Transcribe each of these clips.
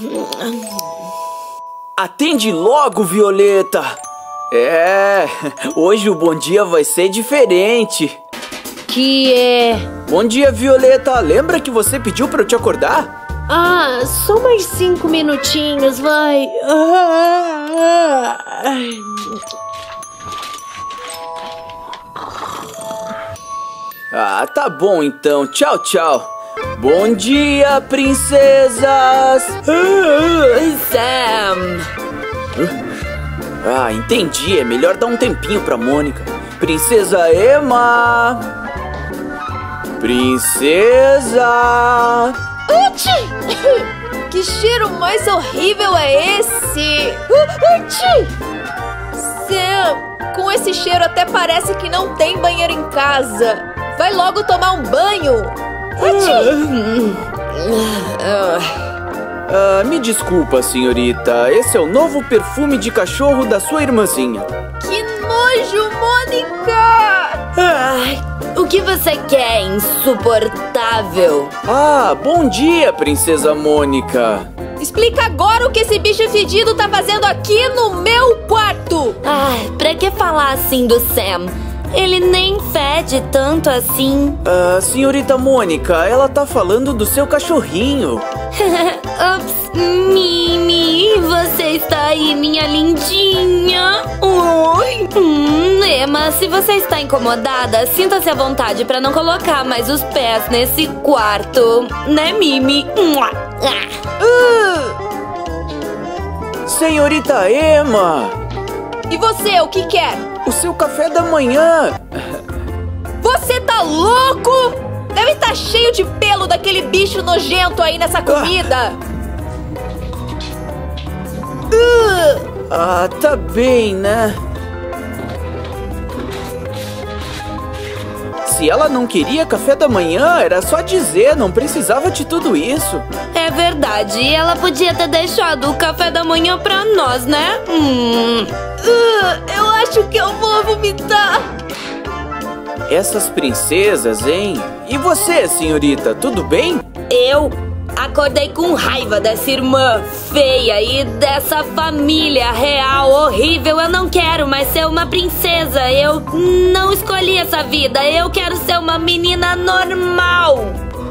Atende logo, Violeta! Hoje o bom dia vai ser diferente. Bom dia, Violeta. Lembra que você pediu pra eu te acordar? Só mais 5 minutinhos, vai. Tá bom então. Tchau, tchau. Bom dia, princesas! Sam! Entendi. É melhor dar um tempinho pra Mônica. Princesa Emma! Princesa! Que cheiro mais horrível é esse? Sam, com esse cheiro até parece que não tem banheiro em casa. Vai logo tomar um banho. Me desculpa, senhorita. Esse é o novo perfume de cachorro da sua irmãzinha. Que nojo, Mônica! O que você quer, insuportável? Bom dia, princesa Mônica. Explica agora o que esse bicho fedido tá fazendo aqui no meu quarto. Pra que falar assim do Sam? Ele nem fede tanto assim. Senhorita Mônica, ela tá falando do seu cachorrinho. Ups, Mimi, você está aí, minha lindinha. Oi. Emma, se você está incomodada, sinta-se à vontade para não colocar mais os pés nesse quarto. Né, Mimi? Senhorita Emma! E você, o que quer? O seu café da manhã! Você tá louco? Deve estar cheio de pelo daquele bicho nojento aí nessa comida. Tá bem, né? Se ela não queria café da manhã, era só dizer, não precisava de tudo isso. É verdade, ela podia ter deixado o café da manhã pra nós, né? Eu acho que eu vou vomitar. Essas princesas, hein? E você, senhorita, tudo bem? Eu acordei com raiva dessa irmã feia e dessa família real horrível. Eu não quero mais ser uma princesa. Eu não escolhi essa vida. Eu quero ser uma menina normal.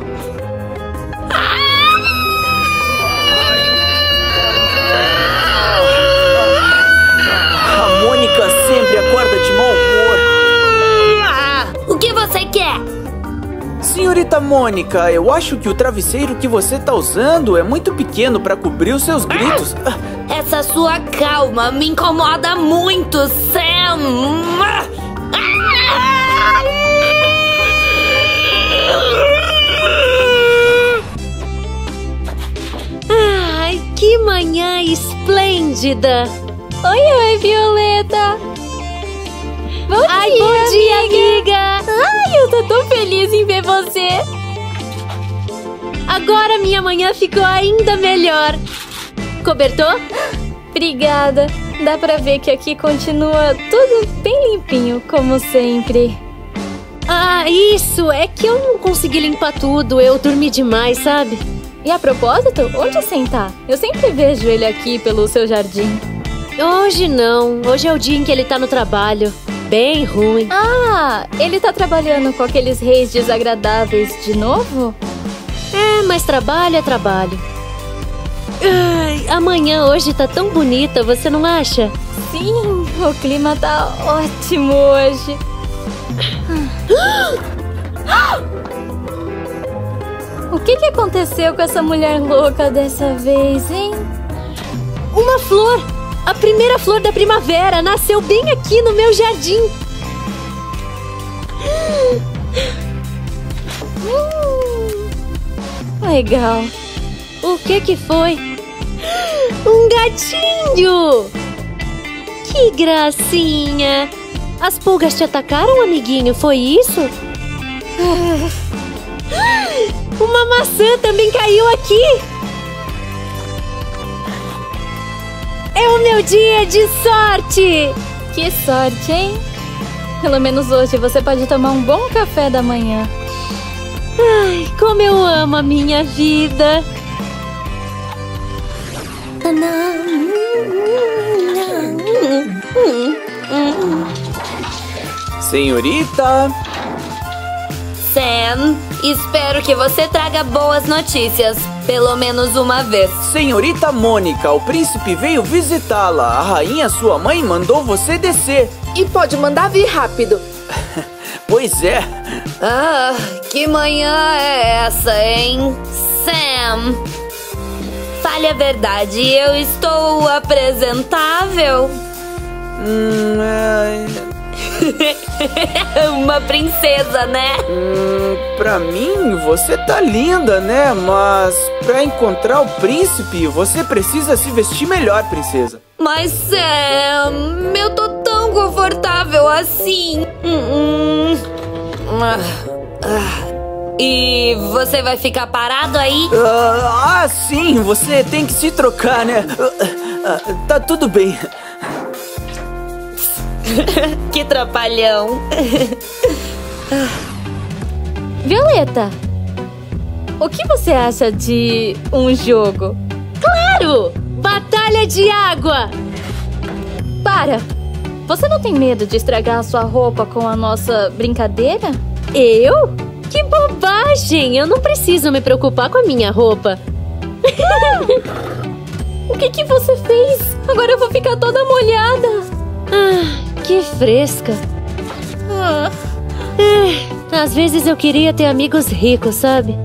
A Mônica sempre acorda de mau humor. O que você quer? Senhorita Mônica, eu acho que o travesseiro que você tá usando é muito pequeno pra cobrir os seus gritos. Essa sua calma me incomoda muito, Sam. Ai, que manhã esplêndida. Oi, Violeta. Bom dia, amiga. Ai, eu tô tão feliz em ver você. Agora minha manhã ficou ainda melhor. Cobertor? Obrigada. Dá pra ver que aqui continua tudo bem limpinho, como sempre. Isso. É que eu não consegui limpar tudo. Eu dormi demais, sabe? E a propósito, onde sentar? Eu sempre vejo ele aqui pelo seu jardim. Hoje não. Hoje é o dia em que ele tá no trabalho. Bem ruim. Ele tá trabalhando com aqueles reis desagradáveis de novo? Mas trabalho é trabalho. Amanhã hoje tá tão bonita, você não acha? Sim, o clima tá ótimo hoje. O que aconteceu com essa mulher louca dessa vez, hein? Uma flor! A primeira flor da primavera nasceu bem aqui no meu jardim. Legal. O que foi? Um gatinho! Que gracinha! As pulgas te atacaram, amiguinho, foi isso? Uma maçã também caiu aqui! É o meu dia de sorte! Que sorte, hein? Pelo menos hoje você pode tomar um bom café da manhã. Ai, como eu amo a minha vida! Senhorita! Sam, espero que você traga boas notícias, pelo menos uma vez. Senhorita Mônica, o príncipe veio visitá-la. A rainha, sua mãe, mandou você descer. E pode mandar vir rápido. Pois é. Ah, que manhã é essa, hein? Sam, fale a verdade, eu estou apresentável? Uma princesa, né? Pra mim, você tá linda, né? Mas pra encontrar o príncipe, você precisa se vestir melhor, princesa. Mas, Sam, eu tô tão confortável assim. E você vai ficar parado aí? Sim, você tem que se trocar, né? Tá tudo bem. Que trapalhão. Violeta, o que você acha de um jogo? Claro! Batalha de água! Para! Você não tem medo de estragar a sua roupa com a nossa brincadeira? Eu? Que bobagem! Eu não preciso me preocupar com a minha roupa. O que você fez? Agora eu vou ficar toda molhada. Que fresca. Às vezes eu queria ter amigos ricos, sabe?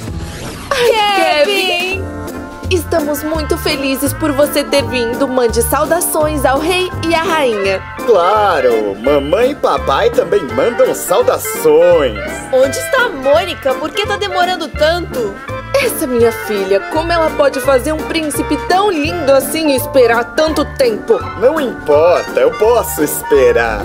Kevin! Estamos muito felizes por você ter vindo. Mande saudações ao rei e à rainha. Claro! Mamãe e papai também mandam saudações. Onde está a Mônica? Por que tá demorando tanto? Essa minha filha, como ela pode fazer um príncipe tão lindo assim e esperar tanto tempo? Não importa, eu posso esperar.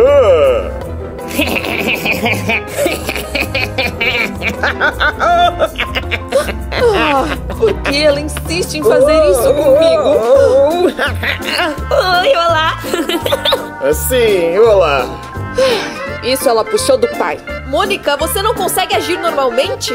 Por que ela insiste em fazer isso comigo? Oi, olá. Sim, olá. Isso ela puxou do pai. Mônica, você não consegue agir normalmente?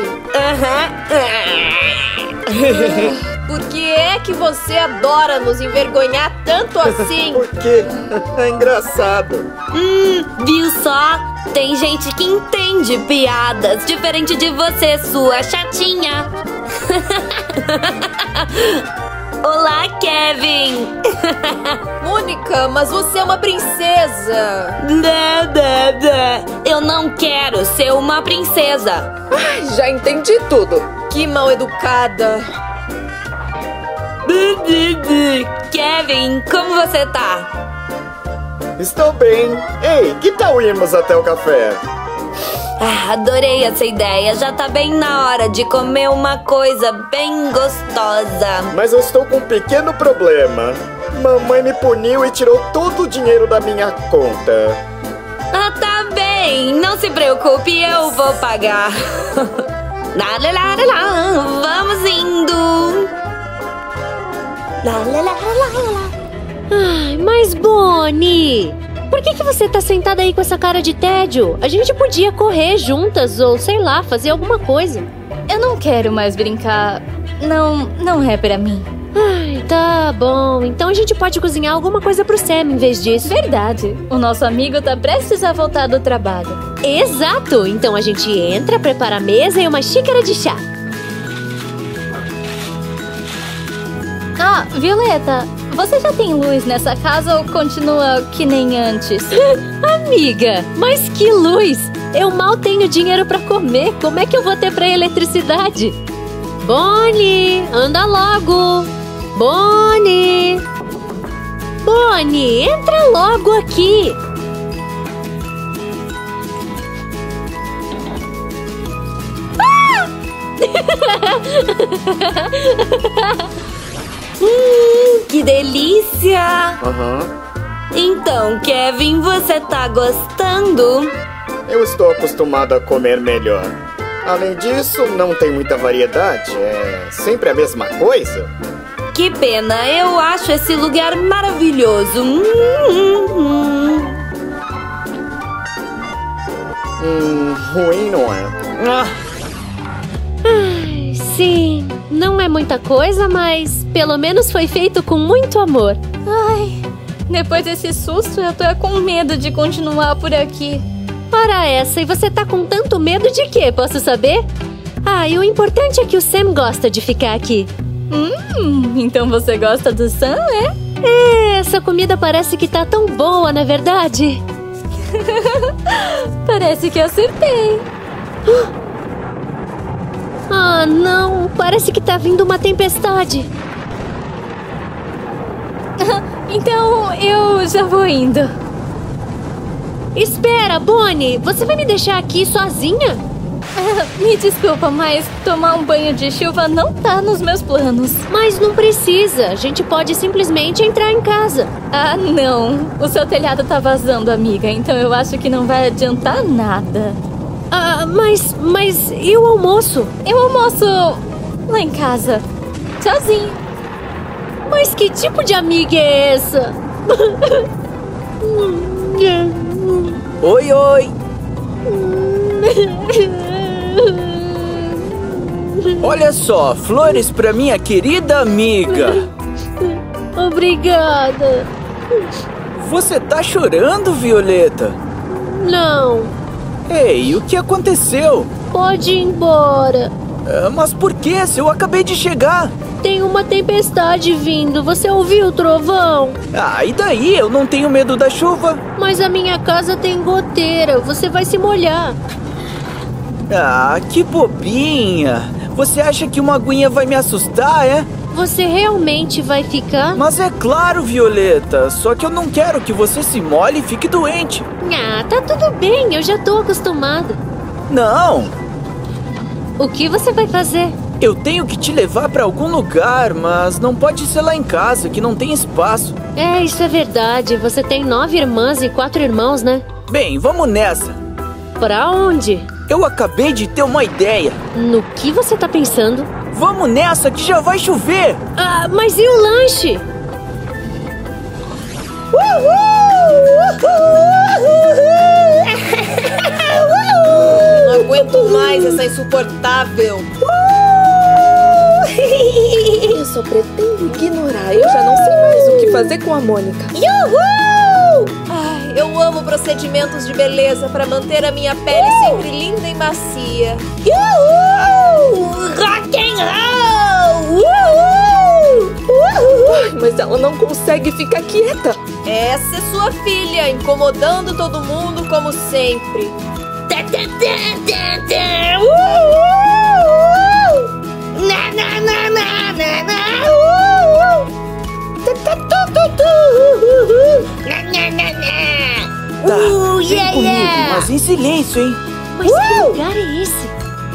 Por que é que você adora nos envergonhar tanto assim? Porque é engraçado. Viu só? Tem gente que entende piadas, diferente de você, sua chatinha. Olá, Kevin. Mônica, mas você é uma princesa. Eu não quero ser uma princesa. Já entendi tudo. Que mal educada. Kevin, como você tá? Estou bem. Ei, que tal irmos até o café? Adorei essa ideia. Já tá bem na hora de comer uma coisa bem gostosa. Mas eu estou com um pequeno problema. Mamãe me puniu e tirou todo o dinheiro da minha conta. Tá bem. Não se preocupe, eu vou pagar. Vamos indo. Ai, mas Bonnie, por que você tá sentada aí com essa cara de tédio? A gente podia correr juntas ou, sei lá, fazer alguma coisa. Eu não quero mais brincar. Não é pra mim. Ai, tá bom. Então a gente pode cozinhar alguma coisa pro Sam em vez disso. Verdade. O nosso amigo tá prestes a voltar do trabalho. Exato. Então a gente entra, prepara a mesa e uma xícara de chá. Violeta, você já tem luz nessa casa ou continua que nem antes? Amiga, mas que luz! Eu mal tenho dinheiro pra comer. Como é que eu vou ter pra eletricidade? Bonnie, anda logo! Bonnie! Bonnie, entra logo aqui! Que delícia! Aham. Então, Kevin, você tá gostando? Eu estou acostumado a comer melhor. Além disso, não tem muita variedade. É sempre a mesma coisa. Que pena, eu acho esse lugar maravilhoso. Ruim não é. Ai, sim, Não é muita coisa, mas pelo menos foi feito com muito amor. Ai, depois desse susto, eu tô com medo de continuar por aqui. Ora essa, e você tá com tanto medo de quê? Posso saber? Ah, e o importante é que o Sam gosta de ficar aqui. Então você gosta do Sam, é? É, essa comida parece que tá tão boa, na verdade. Parece que acertei. Ah, não. Parece que tá vindo uma tempestade. Então eu já vou indo. Espera, Bonnie. Você vai me deixar aqui sozinha? Me desculpa, mas tomar um banho de chuva não tá nos meus planos. Mas não precisa. A gente pode simplesmente entrar em casa. Ah, não. O seu telhado tá vazando, amiga. Então eu acho que não vai adiantar nada. Ah, mas e o almoço? Eu almoço lá em casa. Sozinho. Mas que tipo de amiga é essa? Oi, oi. Olha só, flores pra minha querida amiga. Obrigada. Você tá chorando, Violeta? Não. Ei, o que aconteceu? Pode ir embora. Mas por que? Se eu acabei de chegar. Tem uma tempestade vindo. Você ouviu o trovão? Ah, e daí? Eu não tenho medo da chuva. Mas a minha casa tem goteira. Você vai se molhar. Ah, que bobinha. Você acha que uma aguinha vai me assustar, é? Você realmente vai ficar? Mas é claro, Violeta. Só que eu não quero que você se molhe e fique doente. Ah, tá tudo bem. Eu já tô acostumada. Não. O que você vai fazer? Eu tenho que te levar pra algum lugar, mas não pode ser lá em casa, que não tem espaço. É, isso é verdade. Você tem 9 irmãs e 4 irmãos, né? Bem, vamos nessa. Pra onde? Eu acabei de ter uma ideia. No que você tá pensando? Vamos nessa, que já vai chover. Ah, mas e o lanche? Não aguento mais essa insuportável. Eu só pretendo ignorar. Eu já não sei mais o que fazer com a Mônica. Ai, eu amo procedimentos de beleza para manter a minha pele sempre linda e macia. Rock and roll! Ai, mas ela não consegue ficar quieta. Essa é sua filha, incomodando todo mundo como sempre. Tá, vem comigo, mas em silêncio, hein? Mas que lugar é esse?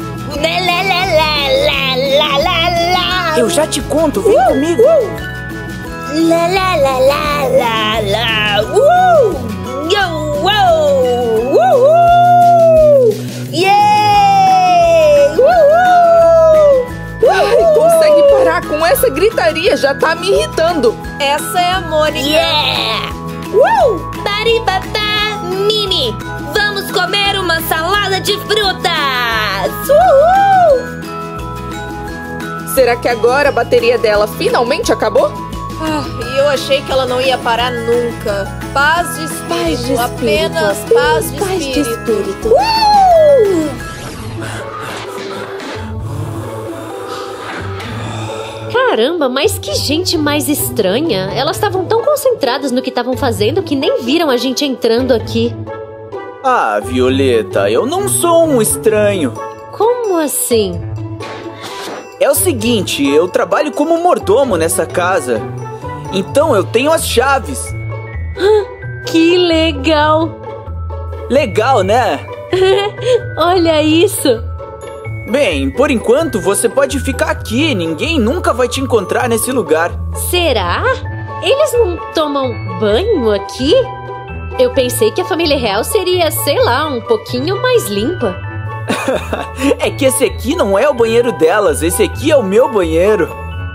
Eu já te conto, vem comigo. Ai, consegue parar com essa gritaria? Já tá me irritando. Essa é a Mônica. Baribabá, Mimi, vamos comer uma salada de frutas! Será que agora a bateria dela finalmente acabou? E eu achei que ela não ia parar nunca. Paz de espírito, apenas paz de espírito. Caramba, mas que gente mais estranha. Elas estavam tão concentradas no que estavam fazendo que nem viram a gente entrando aqui. Ah, Violeta, eu não sou um estranho. Como assim? É o seguinte, eu trabalho como mordomo nessa casa. Então eu tenho as chaves. Que legal! Legal, né? Olha isso! Bem, por enquanto você pode ficar aqui. Ninguém nunca vai te encontrar nesse lugar. Será? Eles não tomam banho aqui? Eu pensei que a família real seria, sei lá, um pouquinho mais limpa. É que esse aqui não é o banheiro delas. Esse aqui é o meu banheiro.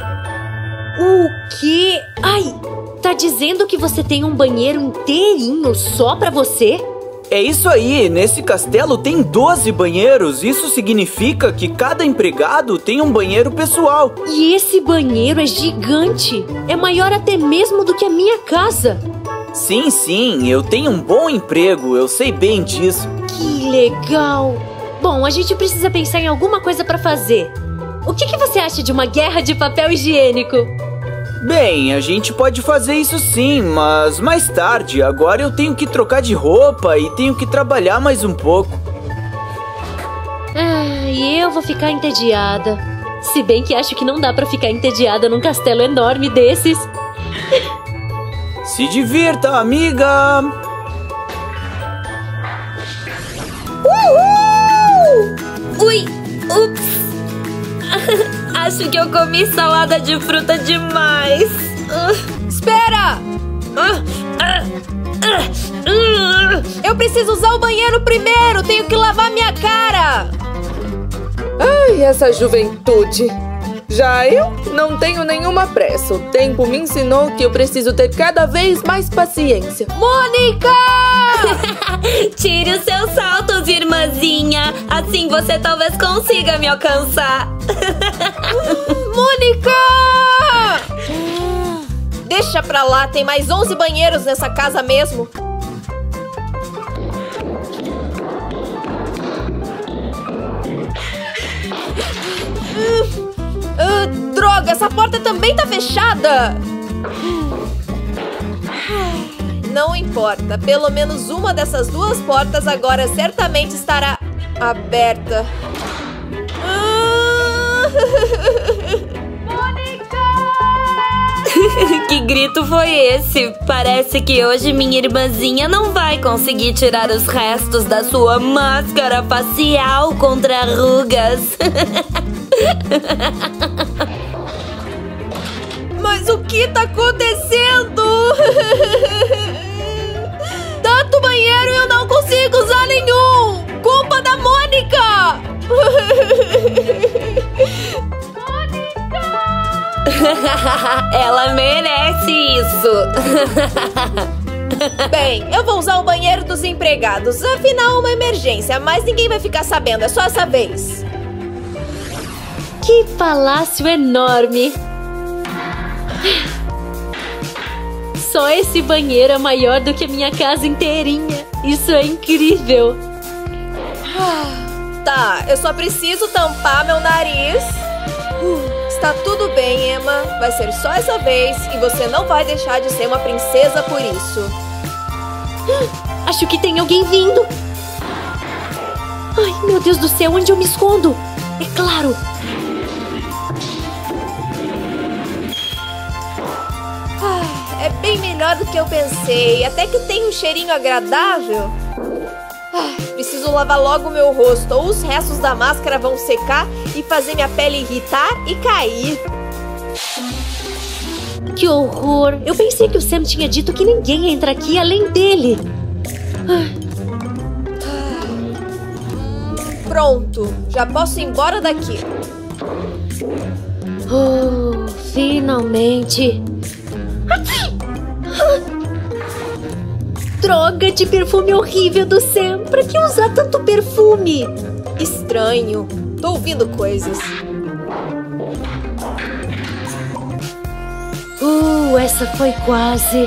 O quê? Ai, tá dizendo que você tem um banheiro inteirinho só pra você? É isso aí, nesse castelo tem 12 banheiros. Isso significa que cada empregado tem um banheiro pessoal. E esse banheiro é gigante. É maior até mesmo do que a minha casa. Sim, sim, eu tenho um bom emprego, eu sei bem disso. Que legal. Bom, a gente precisa pensar em alguma coisa pra fazer. O que você acha de uma guerra de papel higiênico? Bem, a gente pode fazer isso sim, mas mais tarde. Agora eu tenho que trocar de roupa e tenho que trabalhar mais um pouco. E eu vou ficar entediada. Se bem que acho que não dá pra ficar entediada num castelo enorme desses. Se divirta, amiga! Ui! Ups! Acho que eu comi salada de fruta demais. Espera! Eu preciso usar o banheiro primeiro. Tenho que lavar minha cara. Ai, essa juventude. Já eu não tenho nenhuma pressa. O tempo me ensinou que eu preciso ter cada vez mais paciência. Mônica! Tire os seus saltos, irmãzinha. Assim você talvez consiga me alcançar. Mônica! Deixa pra lá, tem mais 11 banheiros nessa casa mesmo. Droga, essa porta também tá fechada. Não importa, pelo menos uma dessas duas portas agora certamente estará aberta. Que grito foi esse? Parece que hoje minha irmãzinha não vai conseguir tirar os restos da sua máscara facial contra rugas. Mas o que tá acontecendo? Tanto banheiro e eu não consigo usar nenhum! Culpa da Mônica! Ela merece isso. Bem, eu vou usar o banheiro dos empregados. Afinal, é uma emergência, mas ninguém vai ficar sabendo, é só essa vez. Que palácio enorme! Só esse banheiro é maior do que a minha casa inteirinha. Isso é incrível. Tá, eu só preciso tampar meu nariz. Está tudo bem, Emma. Vai ser só essa vez e você não vai deixar de ser uma princesa por isso. Acho que tem alguém vindo. Ai, meu Deus do céu, onde eu me escondo? É claro. É bem melhor do que eu pensei. Até que tem um cheirinho agradável. Preciso lavar logo o meu rosto, ou os restos da máscara vão secar e fazer minha pele irritar e cair. Que horror! Eu pensei que o Sam tinha dito que ninguém entra aqui além dele. Pronto, já posso ir embora daqui. Oh, finalmente! Droga de perfume horrível do Sam! Pra que usar tanto perfume? Estranho. Tô ouvindo coisas. Essa foi quase.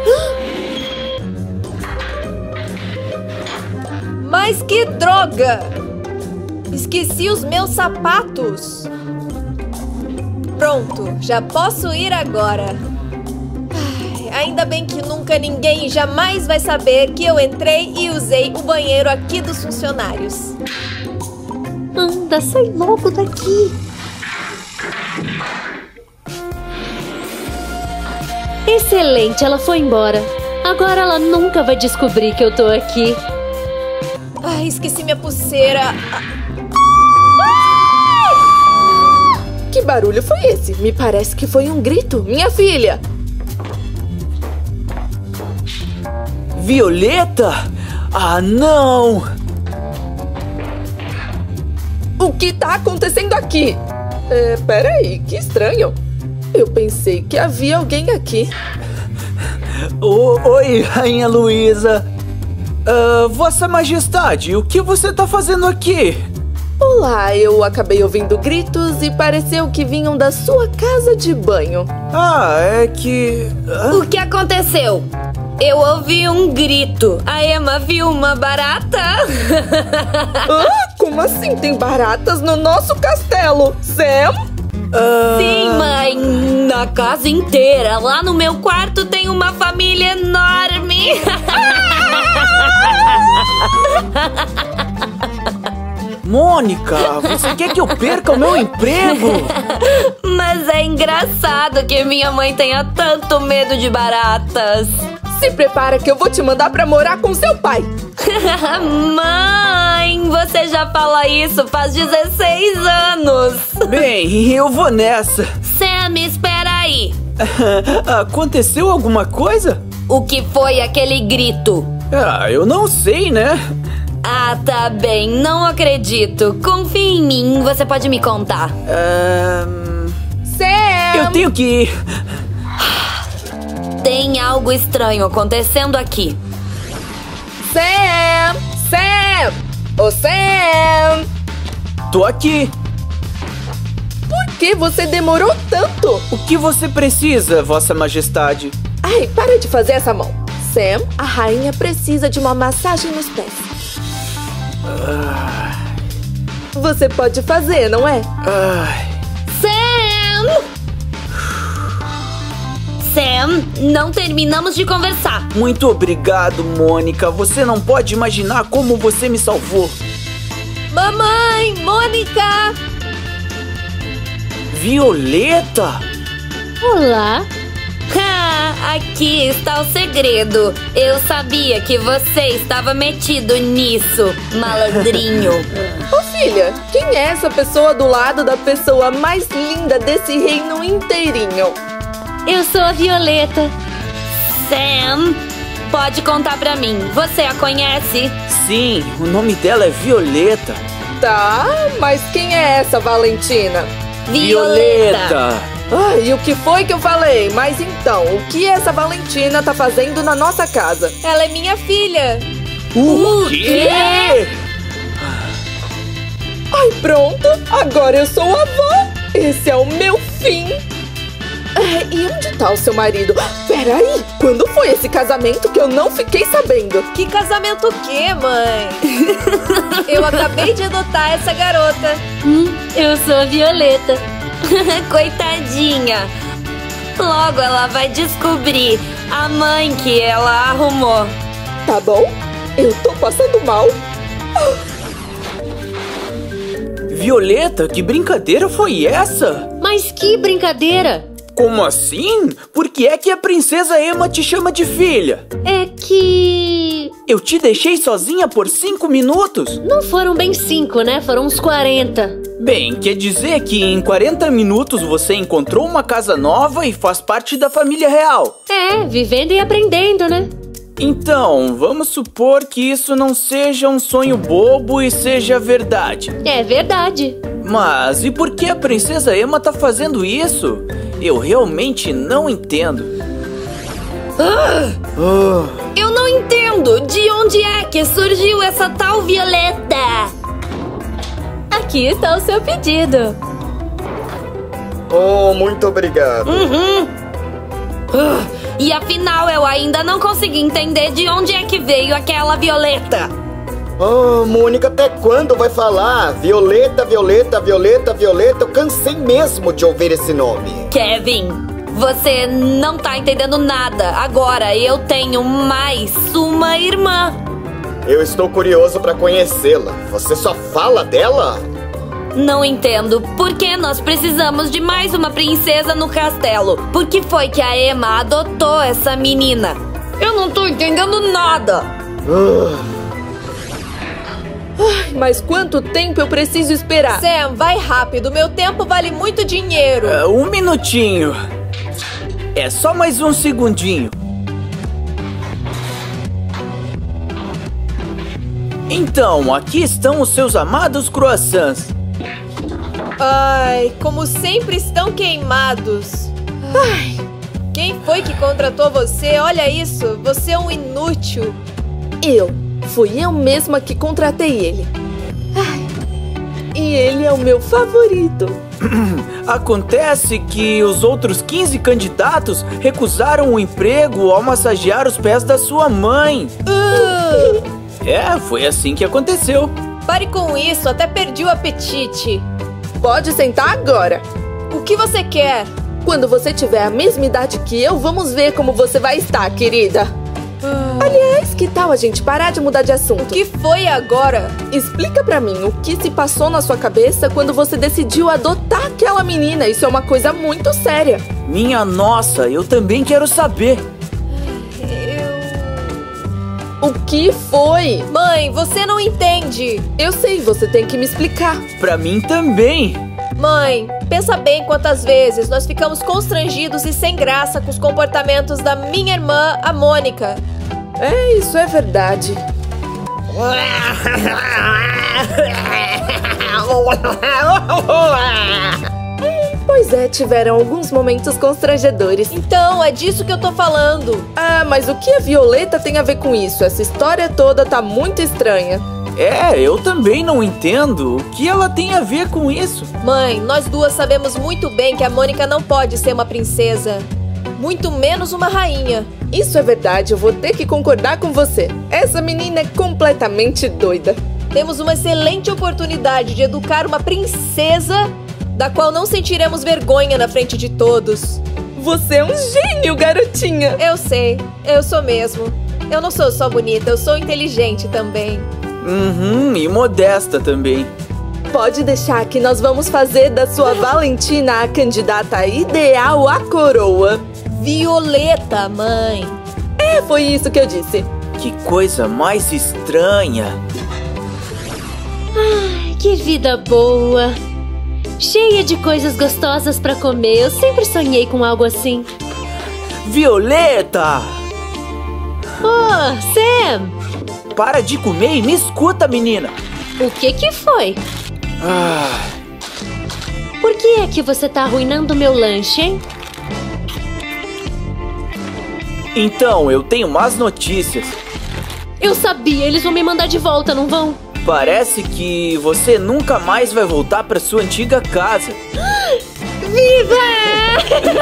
Mas que droga! Esqueci os meus sapatos. Pronto, já posso ir agora. Ainda bem que nunca ninguém jamais vai saber que eu entrei e usei o banheiro aqui dos funcionários. Anda, sai logo daqui. Excelente, ela foi embora. Agora ela nunca vai descobrir que eu tô aqui. Ai, esqueci minha pulseira. Que barulho foi esse? Me parece que foi um grito. Minha filha! Violeta? Ah, não! O que tá acontecendo aqui? Peraí, que estranho. Eu pensei que havia alguém aqui. Oi, Rainha Luísa. Vossa Majestade, o que você tá fazendo aqui? Olá, eu acabei ouvindo gritos e pareceu que vinham da sua casa de banho. É que... O que aconteceu? Eu ouvi um grito. A Emma viu uma barata? Como assim tem baratas no nosso castelo? Sam? Sim, mãe. Na casa inteira. Lá no meu quarto tem uma família enorme. Mônica, você quer que eu perca o meu emprego? Mas é engraçado que minha mãe tenha tanto medo de baratas. Se prepara que eu vou te mandar pra morar com seu pai. Mãe, você já fala isso faz 16 anos. Bem, eu vou nessa. Sam, espera aí. Aconteceu alguma coisa? O que foi aquele grito? Eu não sei, né? Tá bem, não acredito. Confia em mim, você pode me contar. Sam! Eu tenho que ir. Tem algo estranho acontecendo aqui. Sam! Sam! Ô, Sam! Tô aqui. Por que você demorou tanto? O que você precisa, Vossa Majestade? Ai, para de fazer essa mão. Sam, a rainha precisa de uma massagem nos pés. Você pode fazer, não é? Sam! Sam, não terminamos de conversar. Muito obrigado, Mônica. Você não pode imaginar como você me salvou. Mamãe, Mônica! Violeta! Olá. Aqui está o segredo. Eu sabia que você estava metido nisso, malandrinho. Ô, filha, quem é essa pessoa do lado da pessoa mais linda desse reino inteirinho? Eu sou a Violeta. Sam, pode contar pra mim. Você a conhece? Sim, o nome dela é Violeta. Tá, mas quem é essa Valentina? Violeta! E o que foi que eu falei? Mas então, o que essa Valentina tá fazendo na nossa casa? Ela é minha filha. O quê? Ai, pronto! Agora eu sou a avó! Esse é o meu fim! E onde tá o seu marido? Peraí! Quando foi esse casamento que eu não fiquei sabendo? Que casamento o quê, mãe? Eu acabei de adotar essa garota. Eu sou a Violeta. Coitadinha. Logo ela vai descobrir a mãe que ela arrumou. Tá bom? Eu tô passando mal. Violeta, que brincadeira foi essa? Mas que brincadeira! Como assim? Por que é que a princesa Emma te chama de filha? É que... Eu te deixei sozinha por 5 minutos? não foram bem 5, né? Foram uns 40. Bem, quer dizer que em 40 minutos você encontrou uma casa nova e faz parte da família real. Vivendo e aprendendo, né? Então, vamos supor que isso não seja um sonho bobo e seja verdade. É verdade. Mas e por que a princesa Emma tá fazendo isso? Eu realmente não entendo. Eu não entendo. De onde é que surgiu essa tal Violeta? Aqui está o seu pedido. Oh, muito obrigado. E afinal eu ainda não consegui entender de onde é que veio aquela Violeta. Oh, Mônica, até quando vai falar? Violeta, Violeta, Violeta, Violeta. Eu cansei mesmo de ouvir esse nome. Kevin, você não tá entendendo nada. Agora eu tenho mais uma irmã. Eu estou curioso para conhecê-la. Você só fala dela? Não entendo. Por que nós precisamos de mais uma princesa no castelo? Por que foi que a Emma adotou essa menina? Eu não tô entendendo nada. Mas quanto tempo eu preciso esperar? Sam, vai rápido. Meu tempo vale muito dinheiro. Um minutinho. É só mais um segundinho. Então, aqui estão os seus amados croissants. Ai, como sempre estão queimados. Ai, quem foi que contratou você? Olha isso, você é um inútil. Fui eu mesma que contratei ele. Ai, e ele é o meu favorito. Acontece que os outros 15 candidatos recusaram o emprego ao massagear os pés da sua mãe. Foi assim que aconteceu. Pare com isso, até perdi o apetite. Pode sentar agora. O que você quer? Quando você tiver a mesma idade que eu, vamos ver como você vai estar, querida. Aliás, que tal a gente parar de mudar de assunto? O que foi agora? Explica pra mim o que se passou na sua cabeça quando você decidiu adotar aquela menina. Isso é uma coisa muito séria. Minha nossa, eu também quero saber. O que foi? Mãe, você não entende. Eu sei, você tem que me explicar. Pra mim também. Mãe, pensa bem quantas vezes nós ficamos constrangidos e sem graça com os comportamentos da minha irmã, a Mônica. Isso é verdade. Pois é, tiveram alguns momentos constrangedores. Então, é disso que eu tô falando. Mas o que a Violeta tem a ver com isso? Essa história toda tá muito estranha. Eu também não entendo o que ela tem a ver com isso. Mãe, nós duas sabemos muito bem que a Mônica não pode ser uma princesa. Muito menos uma rainha. Isso é verdade, eu vou ter que concordar com você. Essa menina é completamente doida. Temos uma excelente oportunidade de educar uma princesa da qual não sentiremos vergonha na frente de todos. Você é um gênio, garotinha. Eu sei, eu sou mesmo. Eu não sou só bonita, eu sou inteligente também. E modesta também. Pode deixar que nós vamos fazer da sua Valentina a candidata ideal à coroa. Violeta, mãe. Foi isso que eu disse. Que coisa mais estranha. Ai, que vida boa. Cheia de coisas gostosas pra comer. Eu sempre sonhei com algo assim. Violeta! Sam! Para de comer e me escuta, menina. O que foi? Por que é que você tá arruinando meu lanche, hein? Então, eu tenho más notícias. Eu sabia, eles vão me mandar de volta, não vão? Parece que você nunca mais vai voltar pra sua antiga casa. Viva!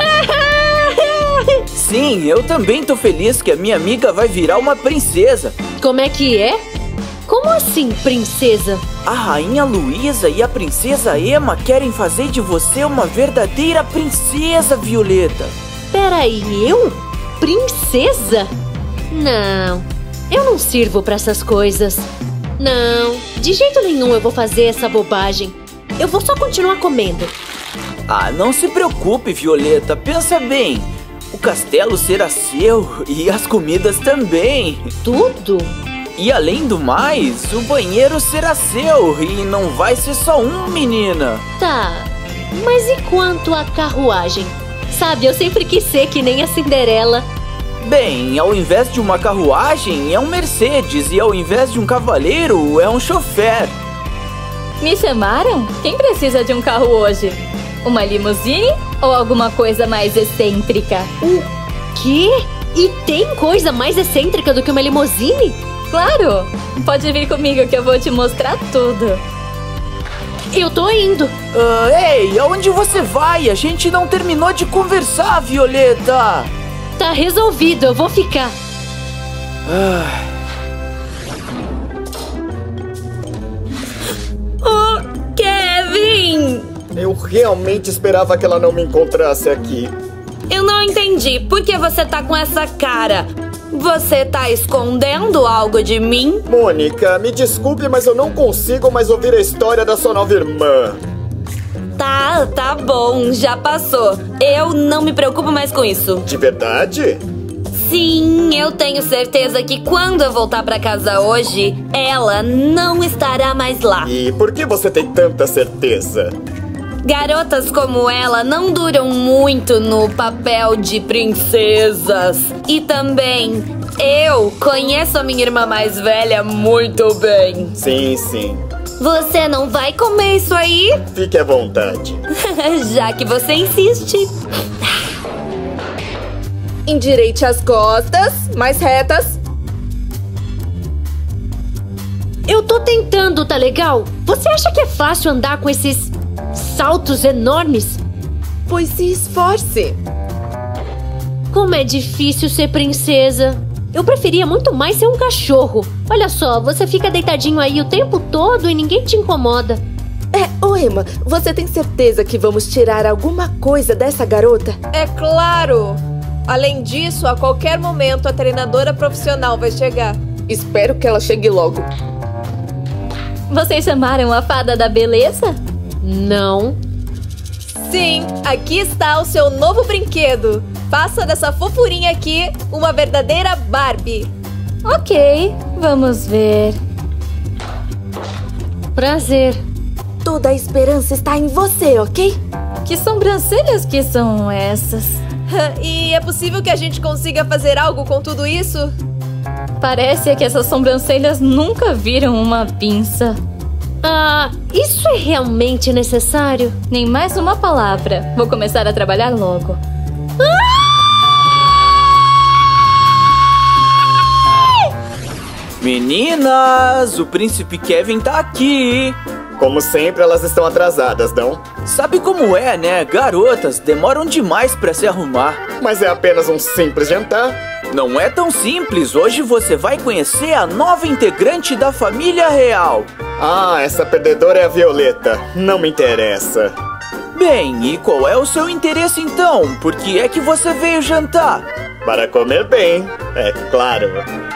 Sim, eu também tô feliz que a minha amiga vai virar uma princesa. Como é que é? Como assim, princesa? A rainha Luísa e a princesa Emma querem fazer de você uma verdadeira princesa, Violeta. Peraí, eu? Princesa? Não, eu não sirvo pra essas coisas. Não, de jeito nenhum eu vou fazer essa bobagem. Eu vou só continuar comendo. Não se preocupe, Violeta, pensa bem. O castelo será seu e as comidas também. Tudo? E além do mais, o banheiro será seu e não vai ser só um, menina. Tá, mas e quanto à carruagem? Sabe, eu sempre quis ser que nem a Cinderela. Bem, ao invés de uma carruagem, é um Mercedes. E ao invés de um cavaleiro, é um chofer. Me chamaram? Quem precisa de um carro hoje? Uma limusine ou alguma coisa mais excêntrica? O quê? E tem coisa mais excêntrica do que uma limusine? Claro! Pode vir comigo que eu vou te mostrar tudo. Eu tô indo. Ei, aonde você vai? A gente não terminou de conversar, Violeta. Tá resolvido, eu vou ficar. Kevin! Eu realmente esperava que ela não me encontrasse aqui. Eu não entendi. Por que você tá com essa cara? Você tá escondendo algo de mim? Mônica, me desculpe, mas eu não consigo mais ouvir a história da sua nova irmã. Tá bom, já passou. Eu não me preocupo mais com isso. De verdade? Sim, eu tenho certeza que quando eu voltar pra casa hoje, ela não estará mais lá. E por que você tem tanta certeza? Garotas como ela não duram muito no papel de princesas. E também, eu conheço a minha irmã mais velha muito bem. Sim. Você não vai comer isso aí? Fique à vontade. Já que você insiste. Endireite as costas, mais retas. Eu tô tentando, tá legal? Você acha que é fácil andar com esses saltos enormes? Pois se esforce. Como é difícil ser princesa. Eu preferia muito mais ser um cachorro. Olha só, você fica deitadinho aí o tempo todo e ninguém te incomoda. Ô Emma, você tem certeza que vamos tirar alguma coisa dessa garota? É claro! Além disso, a qualquer momento a treinadora profissional vai chegar. Espero que ela chegue logo. Vocês chamaram a fada da beleza? Não. Sim, aqui está o seu novo brinquedo. Faça dessa fofurinha aqui uma verdadeira Barbie. Ok, vamos ver. Prazer. Toda a esperança está em você, ok? Que sobrancelhas que são essas? E é possível que a gente consiga fazer algo com tudo isso? Parece que essas sobrancelhas nunca viram uma pinça. Isso é realmente necessário? Nem mais uma palavra. Vou começar a trabalhar logo. Meninas, o príncipe Kevin tá aqui. Como sempre, elas estão atrasadas, não? Sabe como é, né? Garotas demoram demais pra se arrumar. Mas é apenas um simples jantar. Não é tão simples. Hoje você vai conhecer a nova integrante da família real. Ah, essa perdedora é a Violeta. Não me interessa. Bem, e qual é o seu interesse então? Por que é que você veio jantar? Para comer bem, é claro.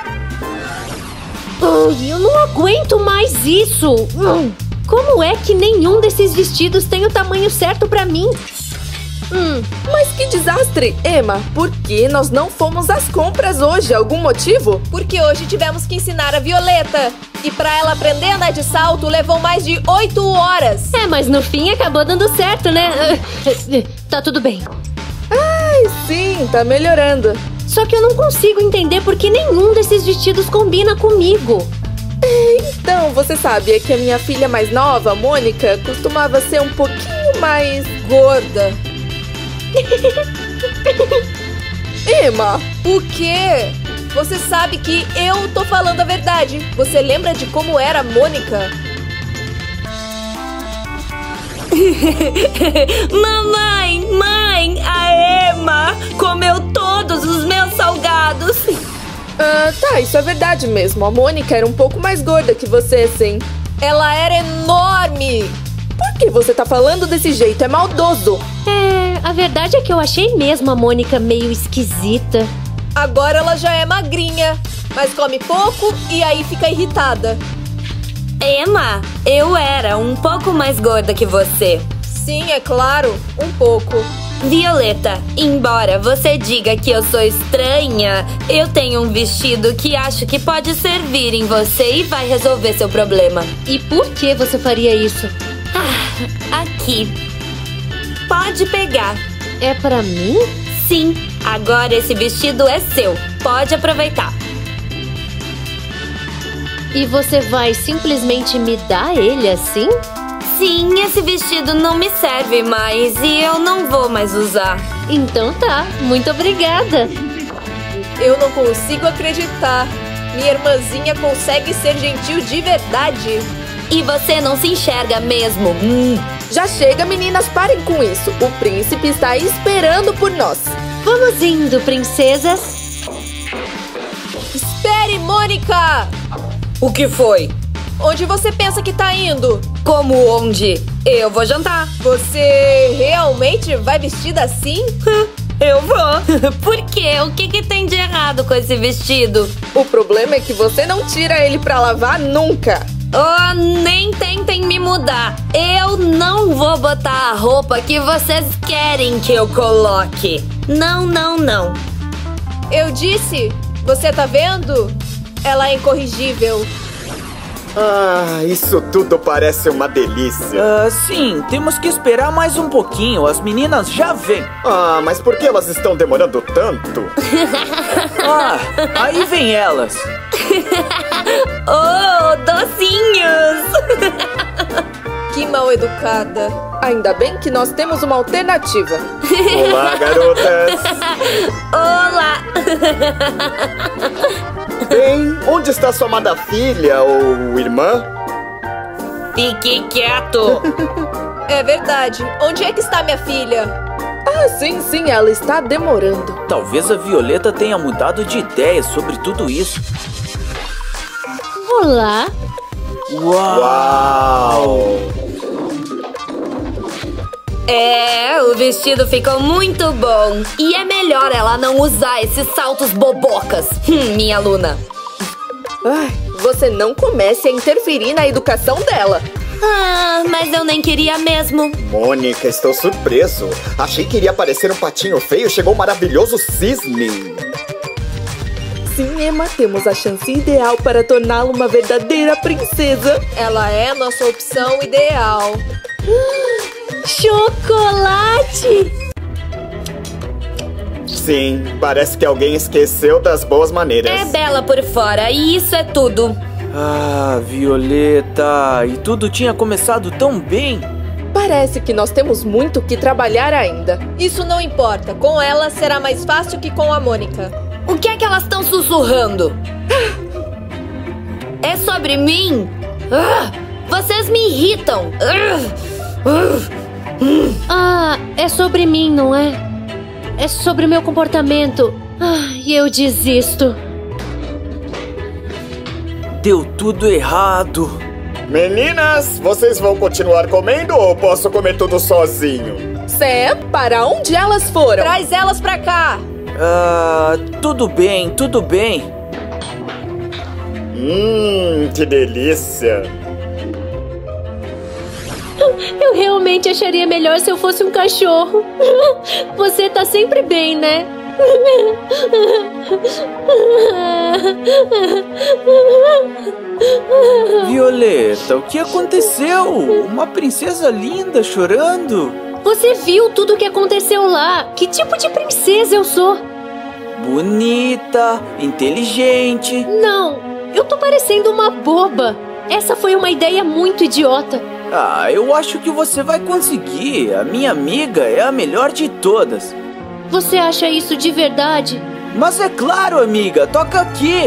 Eu não aguento mais isso. Como é que nenhum desses vestidos tem o tamanho certo pra mim? Mas que desastre! Emma, por que nós não fomos às compras hoje? Algum motivo? Porque hoje tivemos que ensinar a Violeta. E pra ela aprender a andar de salto, levou mais de 8 horas. Mas no fim acabou dando certo, né? Tá tudo bem. Ai, sim, tá melhorando. Só que eu não consigo entender por que nenhum desses vestidos combina comigo. Então, você sabia que a minha filha mais nova, Mônica, costumava ser um pouquinho mais gorda? Emma! O quê? Você sabe que eu tô falando a verdade. Você lembra de como era a Mônica? Mãe, a Emma comeu todos os meus salgados. Tá, isso é verdade mesmo. A Mônica era um pouco mais gorda que você, sim. Ela era enorme. Por que você tá falando desse jeito? É maldoso. A verdade é que eu achei mesmo a Mônica meio esquisita. Agora ela já é magrinha, mas come pouco e aí fica irritada. Emma, eu era um pouco mais gorda que você. Sim, é claro, um pouco. Violeta, embora você diga que eu sou estranha, eu tenho um vestido que acho que pode servir em você e vai resolver seu problema. E por que você faria isso? Aqui. Pode pegar. É pra mim? Sim, agora esse vestido é seu. Pode aproveitar. E você vai simplesmente me dar ele assim? Sim, esse vestido não me serve mais e eu não vou mais usar. Então tá, muito obrigada. Eu não consigo acreditar. Minha irmãzinha consegue ser gentil de verdade. E você não se enxerga mesmo. Já chega, meninas, parem com isso. O príncipe está esperando por nós. Vamos indo, princesas. Espere, Mônica! O que foi? Onde você pensa que tá indo? Como onde? Eu vou jantar. Você realmente vai vestida assim? Eu vou. Por quê? O que tem de errado com esse vestido? O problema é que você não tira ele pra lavar nunca. Oh, nem tentem me mudar. Eu não vou botar a roupa que vocês querem que eu coloque. Não. Eu disse, você tá vendo? Ela é incorrigível. Ah, isso tudo parece uma delícia. Sim, temos que esperar mais um pouquinho. As meninas já vêm. Mas por que elas estão demorando tanto? Aí vem elas. Oh, docinhos! Que mal educada. Ainda bem que nós temos uma alternativa. Olá, garotas. Olá! Bem, onde está sua amada filha ou irmã? Fique quieto. É verdade. Onde é que está minha filha? Ah, sim, ela está demorando. Talvez a Violeta tenha mudado de ideia sobre tudo isso. Olá. Uau! O vestido ficou muito bom. E é melhor ela não usar esses saltos bobocas. Minha aluna. Ai, você não comece a interferir na educação dela. Mas eu nem queria mesmo. Mônica, estou surpreso. Achei que iria aparecer um patinho feio. Chegou um maravilhoso cisne. Sim, Emma, temos a chance ideal para torná-la uma verdadeira princesa. Ela é nossa opção ideal. Chocolate! Sim, parece que alguém esqueceu das boas maneiras. É bela por fora e isso é tudo. Ah, Violeta, e tudo tinha começado tão bem. Parece que nós temos muito que trabalhar ainda. Isso não importa. Com ela será mais fácil que com a Mônica. O que é que elas estão sussurrando? É sobre mim? Vocês me irritam. É sobre mim, não é? É sobre o meu comportamento. E eu desisto. Deu tudo errado. Meninas, vocês vão continuar comendo ou posso comer tudo sozinho? Sam, para onde elas foram? Traz elas pra cá. Tudo bem, tudo bem. Que delícia. Eu realmente acharia melhor se eu fosse um cachorro. Você tá sempre bem, né? Violeta, o que aconteceu? Uma princesa linda chorando. Você viu tudo o que aconteceu lá? Que tipo de princesa eu sou? Bonita, inteligente. Não, eu tô parecendo uma boba. Essa foi uma ideia muito idiota. Eu acho que você vai conseguir. A minha amiga é a melhor de todas. Você acha isso de verdade? Mas é claro, amiga, toca aqui.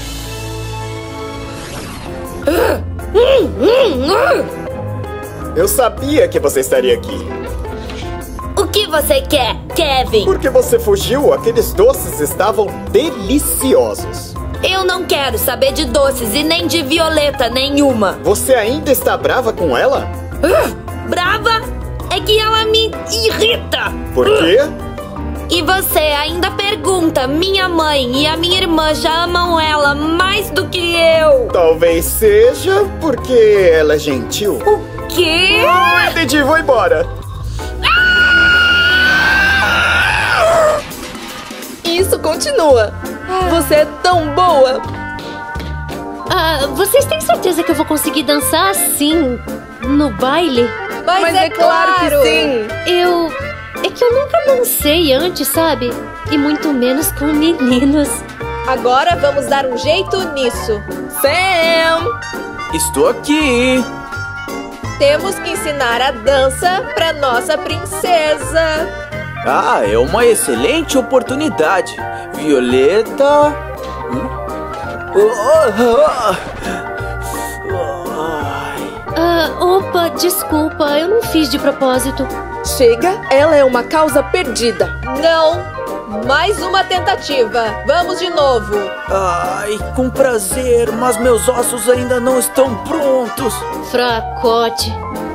Eu sabia que você estaria aqui. O que você quer, Kevin? Porque você fugiu, aqueles doces estavam deliciosos. Eu não quero saber de doces e nem de Violeta nenhuma. Você ainda está brava com ela? Brava? É que ela me irrita. Por quê? E você ainda pergunta, minha mãe e a minha irmã já amam ela mais do que eu. Talvez seja porque ela é gentil. O quê? Entendi, vou embora. Isso continua. Você é tão boa. Vocês têm certeza que eu vou conseguir dançar assim no baile? Mas é claro que sim. É que eu nunca dancei antes, sabe? E muito menos com meninos. Agora vamos dar um jeito nisso. Sam! Estou aqui. Temos que ensinar a dança pra nossa princesa. É uma excelente oportunidade. Violeta. Opa, desculpa, eu não fiz de propósito. Chega, ela é uma causa perdida. Não, mais uma tentativa. Vamos de novo. Com prazer, mas meus ossos ainda não estão prontos. Fracote.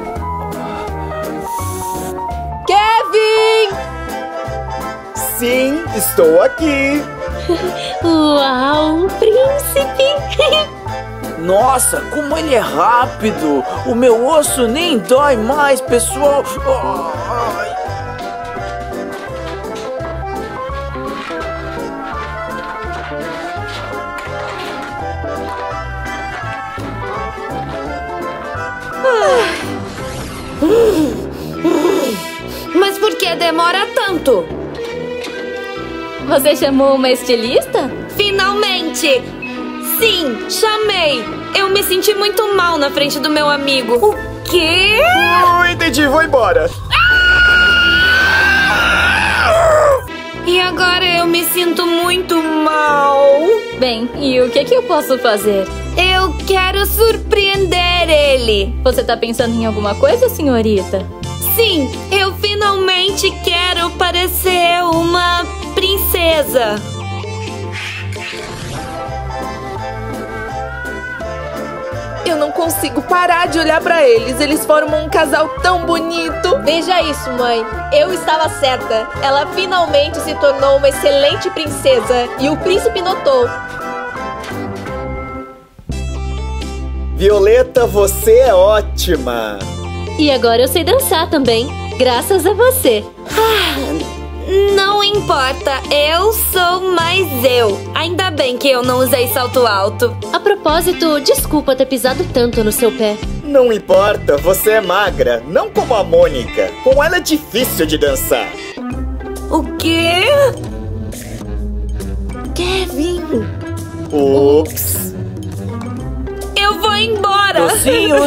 Kevin! Sim, estou aqui. Uau, um príncipe! Nossa, como ele é rápido! O meu osso nem dói mais, pessoal! Mas por que demora tanto? Você chamou uma estilista? Finalmente! Sim, chamei! Eu me senti muito mal na frente do meu amigo. O quê? Entendi, vou embora. E agora eu me sinto muito mal. Bem, e o que eu posso fazer? Eu quero surpreender ele. Você tá pensando em alguma coisa, senhorita? Sim, eu finalmente quero parecer uma princesa. Eu não consigo parar de olhar pra eles. Eles formam um casal tão bonito. Veja isso, mãe. Eu estava certa. Ela finalmente se tornou uma excelente princesa. E o príncipe notou. Violeta, você é ótima. E agora eu sei dançar também, graças a você. Não importa, eu sou mais eu. Ainda bem que eu não usei salto alto. A propósito, desculpa ter pisado tanto no seu pé. Não importa, você é magra, não como a Mônica. Com ela é difícil de dançar. O quê? Kevin. Ups. Eu vou embora. Docinhos.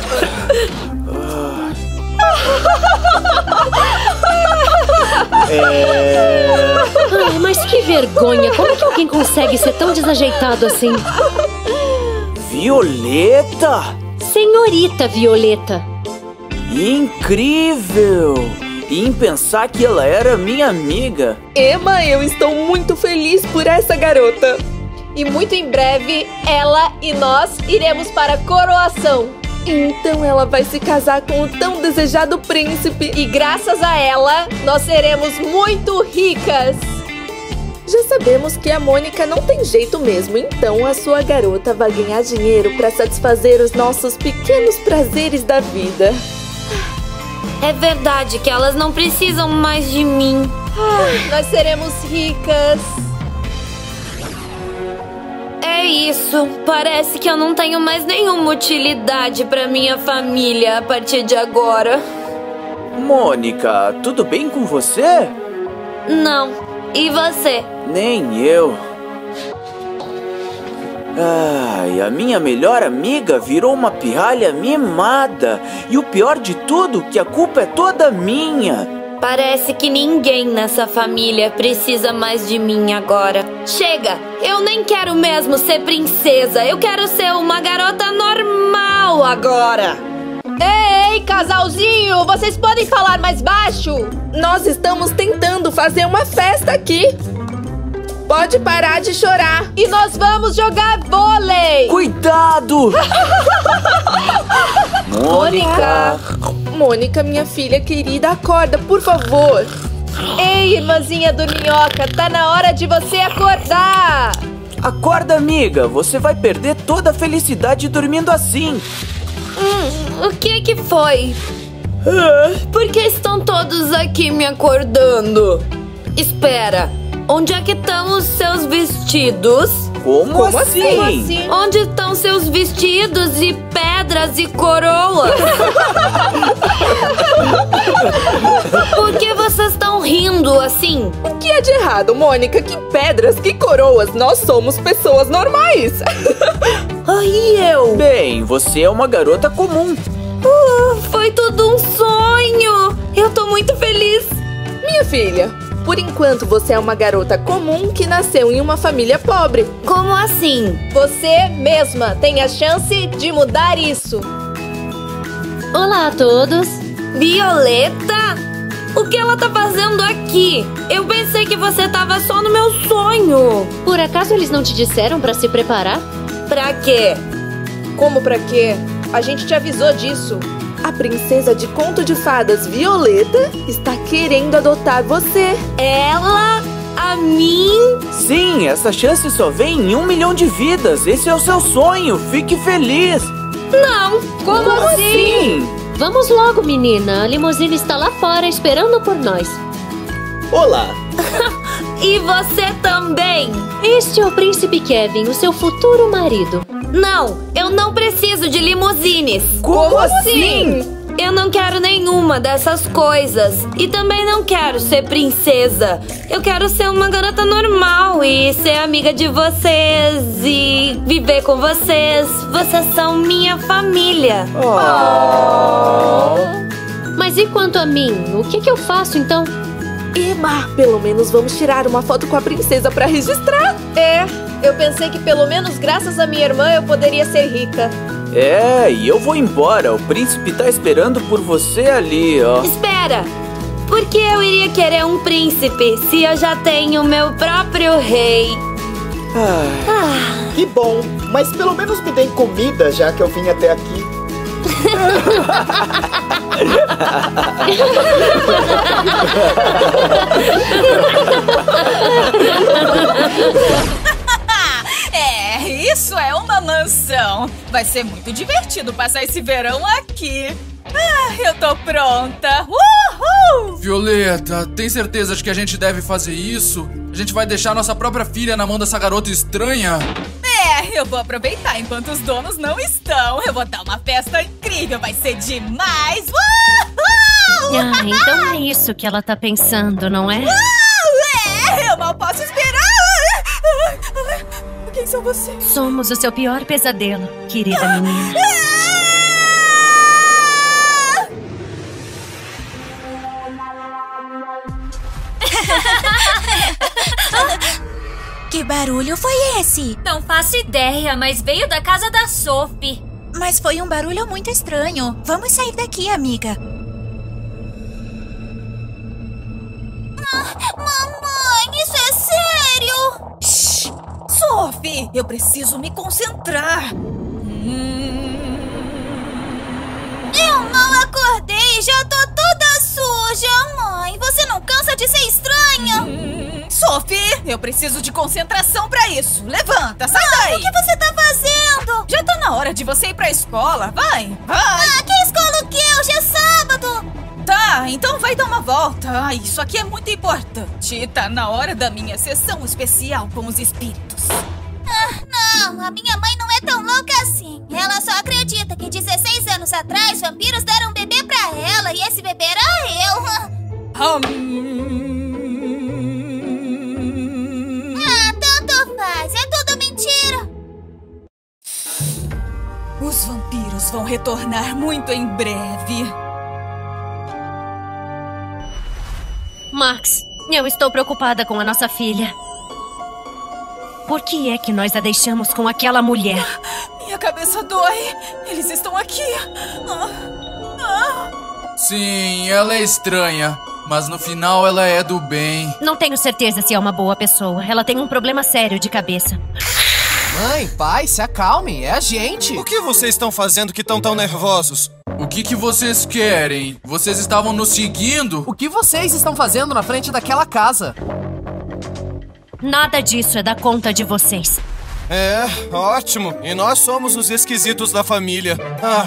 Ai, mas que vergonha! Como é que alguém consegue ser tão desajeitado assim? Violeta? Senhorita Violeta. Incrível! E em pensar que ela era minha amiga. Emma, eu estou muito feliz por essa garota. E muito em breve, ela e nós iremos para a coroação. Então ela vai se casar com o tão desejado príncipe. E graças a ela, nós seremos muito ricas. Já sabemos que a Mônica não tem jeito mesmo, então a sua garota vai ganhar dinheiro para satisfazer os nossos pequenos prazeres da vida. É verdade que elas não precisam mais de mim. Nós seremos ricas. É isso. Parece que eu não tenho mais nenhuma utilidade para minha família a partir de agora. Mônica, tudo bem com você? Não. E você? Nem eu. Ai, a minha melhor amiga virou uma pirralha mimada. E o pior de tudo, que a culpa é toda minha. Parece que ninguém nessa família precisa mais de mim agora. Chega! Eu nem quero mesmo ser princesa. Eu quero ser uma garota normal agora. Ei, casalzinho! Vocês podem falar mais baixo? Nós estamos tentando fazer uma festa aqui. Pode parar de chorar. E nós vamos jogar vôlei! Cuidado! Mônica! Mônica, minha filha querida, acorda, por favor. Ei, irmãzinha do Minhoca, tá na hora de você acordar! Acorda, amiga! Você vai perder toda a felicidade dormindo assim. O que foi? Por que estão todos aqui me acordando? Espera, onde é que estão os seus vestidos? Como assim? Onde estão seus vestidos e pedras e coroas? Por que vocês estão rindo assim? O que é de errado, Mônica? Que pedras, que coroas? Nós somos pessoas normais. Ai, eu? Bem, você é uma garota comum. Foi tudo um sonho. Eu tô muito feliz. Minha filha, por enquanto você é uma garota comum que nasceu em uma família pobre. Como assim? Você mesma tem a chance de mudar isso. Olá a todos. Violeta? O que ela tá fazendo aqui? Eu pensei que você tava só no meu sonho. Por acaso eles não te disseram pra se preparar? Pra quê? Como pra quê? A gente te avisou disso. A princesa de conto de fadas Violeta está querendo adotar você. Ela? A mim? Sim, essa chance só vem em 1 milhão de vidas. Esse é o seu sonho. Fique feliz. Não. Como assim? Vamos logo, menina. A limusine está lá fora esperando por nós. Olá. E você também? Este é o príncipe Kevin, o seu futuro marido. Não, eu não preciso de limusines. Como assim? Eu não quero nenhuma dessas coisas. E também não quero ser princesa. Eu quero ser uma garota normal e ser amiga de vocês e viver com vocês. Vocês são minha família. Mas e quanto a mim? O que eu faço então? Eba, pelo menos vamos tirar uma foto com a princesa pra registrar. É, eu pensei que pelo menos graças à minha irmã eu poderia ser rica. É, e eu vou embora. O príncipe tá esperando por você ali, ó. Espera! Por que eu iria querer um príncipe se eu já tenho meu próprio rei? Que bom, mas pelo menos me deem comida, já que eu vim até aqui. Isso é uma mansão. Vai ser muito divertido passar esse verão aqui. Eu tô pronta. Uhul! Violeta, tem certeza de que a gente deve fazer isso? A gente vai deixar nossa própria filha na mão dessa garota estranha? Eu vou aproveitar enquanto os donos não estão. Eu vou dar uma festa incrível, vai ser demais. Uhul! Então é isso que ela tá pensando, não é? Eu mal posso esperar. Quem são vocês? Somos o seu pior pesadelo, querida menina. Que barulho foi esse? Não faço ideia, mas veio da casa da Sophie. Mas foi um barulho muito estranho. Vamos sair daqui, amiga. Mamãe, isso é sério? Shhh! Sophie, eu preciso me concentrar. Eu mal acordei, já tô toda suja, mãe. Você não cansa de ser estranha? Sophie, eu preciso de concentração pra isso. Levanta, sai daí. O que você tá fazendo? Já tá na hora de você ir pra escola. Vai, vai. Que escola o quê? Hoje é sábado. Tá, então vai dar uma volta. Isso aqui é muito importante. Tá na hora da minha sessão especial com os espíritos. Não, a minha mãe não é tão louca assim. Ela só acredita que 16 anos atrás vampiros deram um bebê pra ela e esse bebê era eu. Tanto faz, é tudo mentira. Os vampiros vão retornar muito em breve. Max, eu estou preocupada com a nossa filha. Por que é que nós a deixamos com aquela mulher? Minha cabeça dói. Eles estão aqui. Sim, ela é estranha, mas no final ela é do bem. Não tenho certeza se é uma boa pessoa. Ela tem um problema sério de cabeça. Mãe, pai, se acalmem, é a gente. O que vocês estão fazendo que estão tão nervosos? O que vocês querem? Vocês estavam nos seguindo? O que vocês estão fazendo na frente daquela casa? Nada disso é da conta de vocês. É, ótimo. E nós somos os esquisitos da família.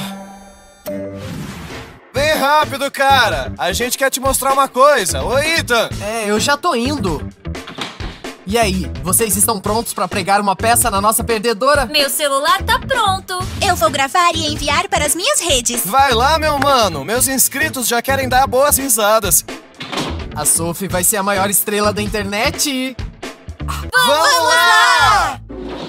Vem rápido, cara. A gente quer te mostrar uma coisa. Oi, Ethan. Eu já tô indo. E aí, vocês estão prontos pra pregar uma peça na nossa perdedora? Meu celular tá pronto. Eu vou gravar e enviar para as minhas redes. Vai lá, meu mano. Meus inscritos já querem dar boas risadas. A Sophie vai ser a maior estrela da internet. Vamos lá!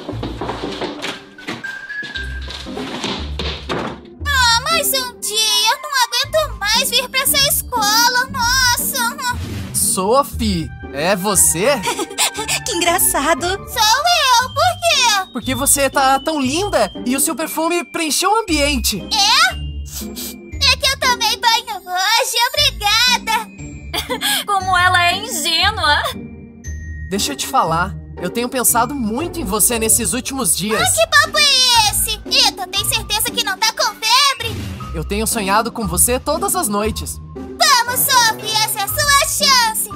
Mais um dia. Não aguento mais vir pra essa escola. Nossa! Sophie, é você? Que engraçado. Sou eu. Por quê? Porque você tá tão linda e o seu perfume preencheu o ambiente. É que eu tomei banho hoje. Obrigada. Como ela é ingênua. Deixa eu te falar, eu tenho pensado muito em você nesses últimos dias. Que papo é esse? Ethan, tem certeza que não tá com febre? Eu tenho sonhado com você todas as noites. Vamos, Sophie, essa é a sua chance.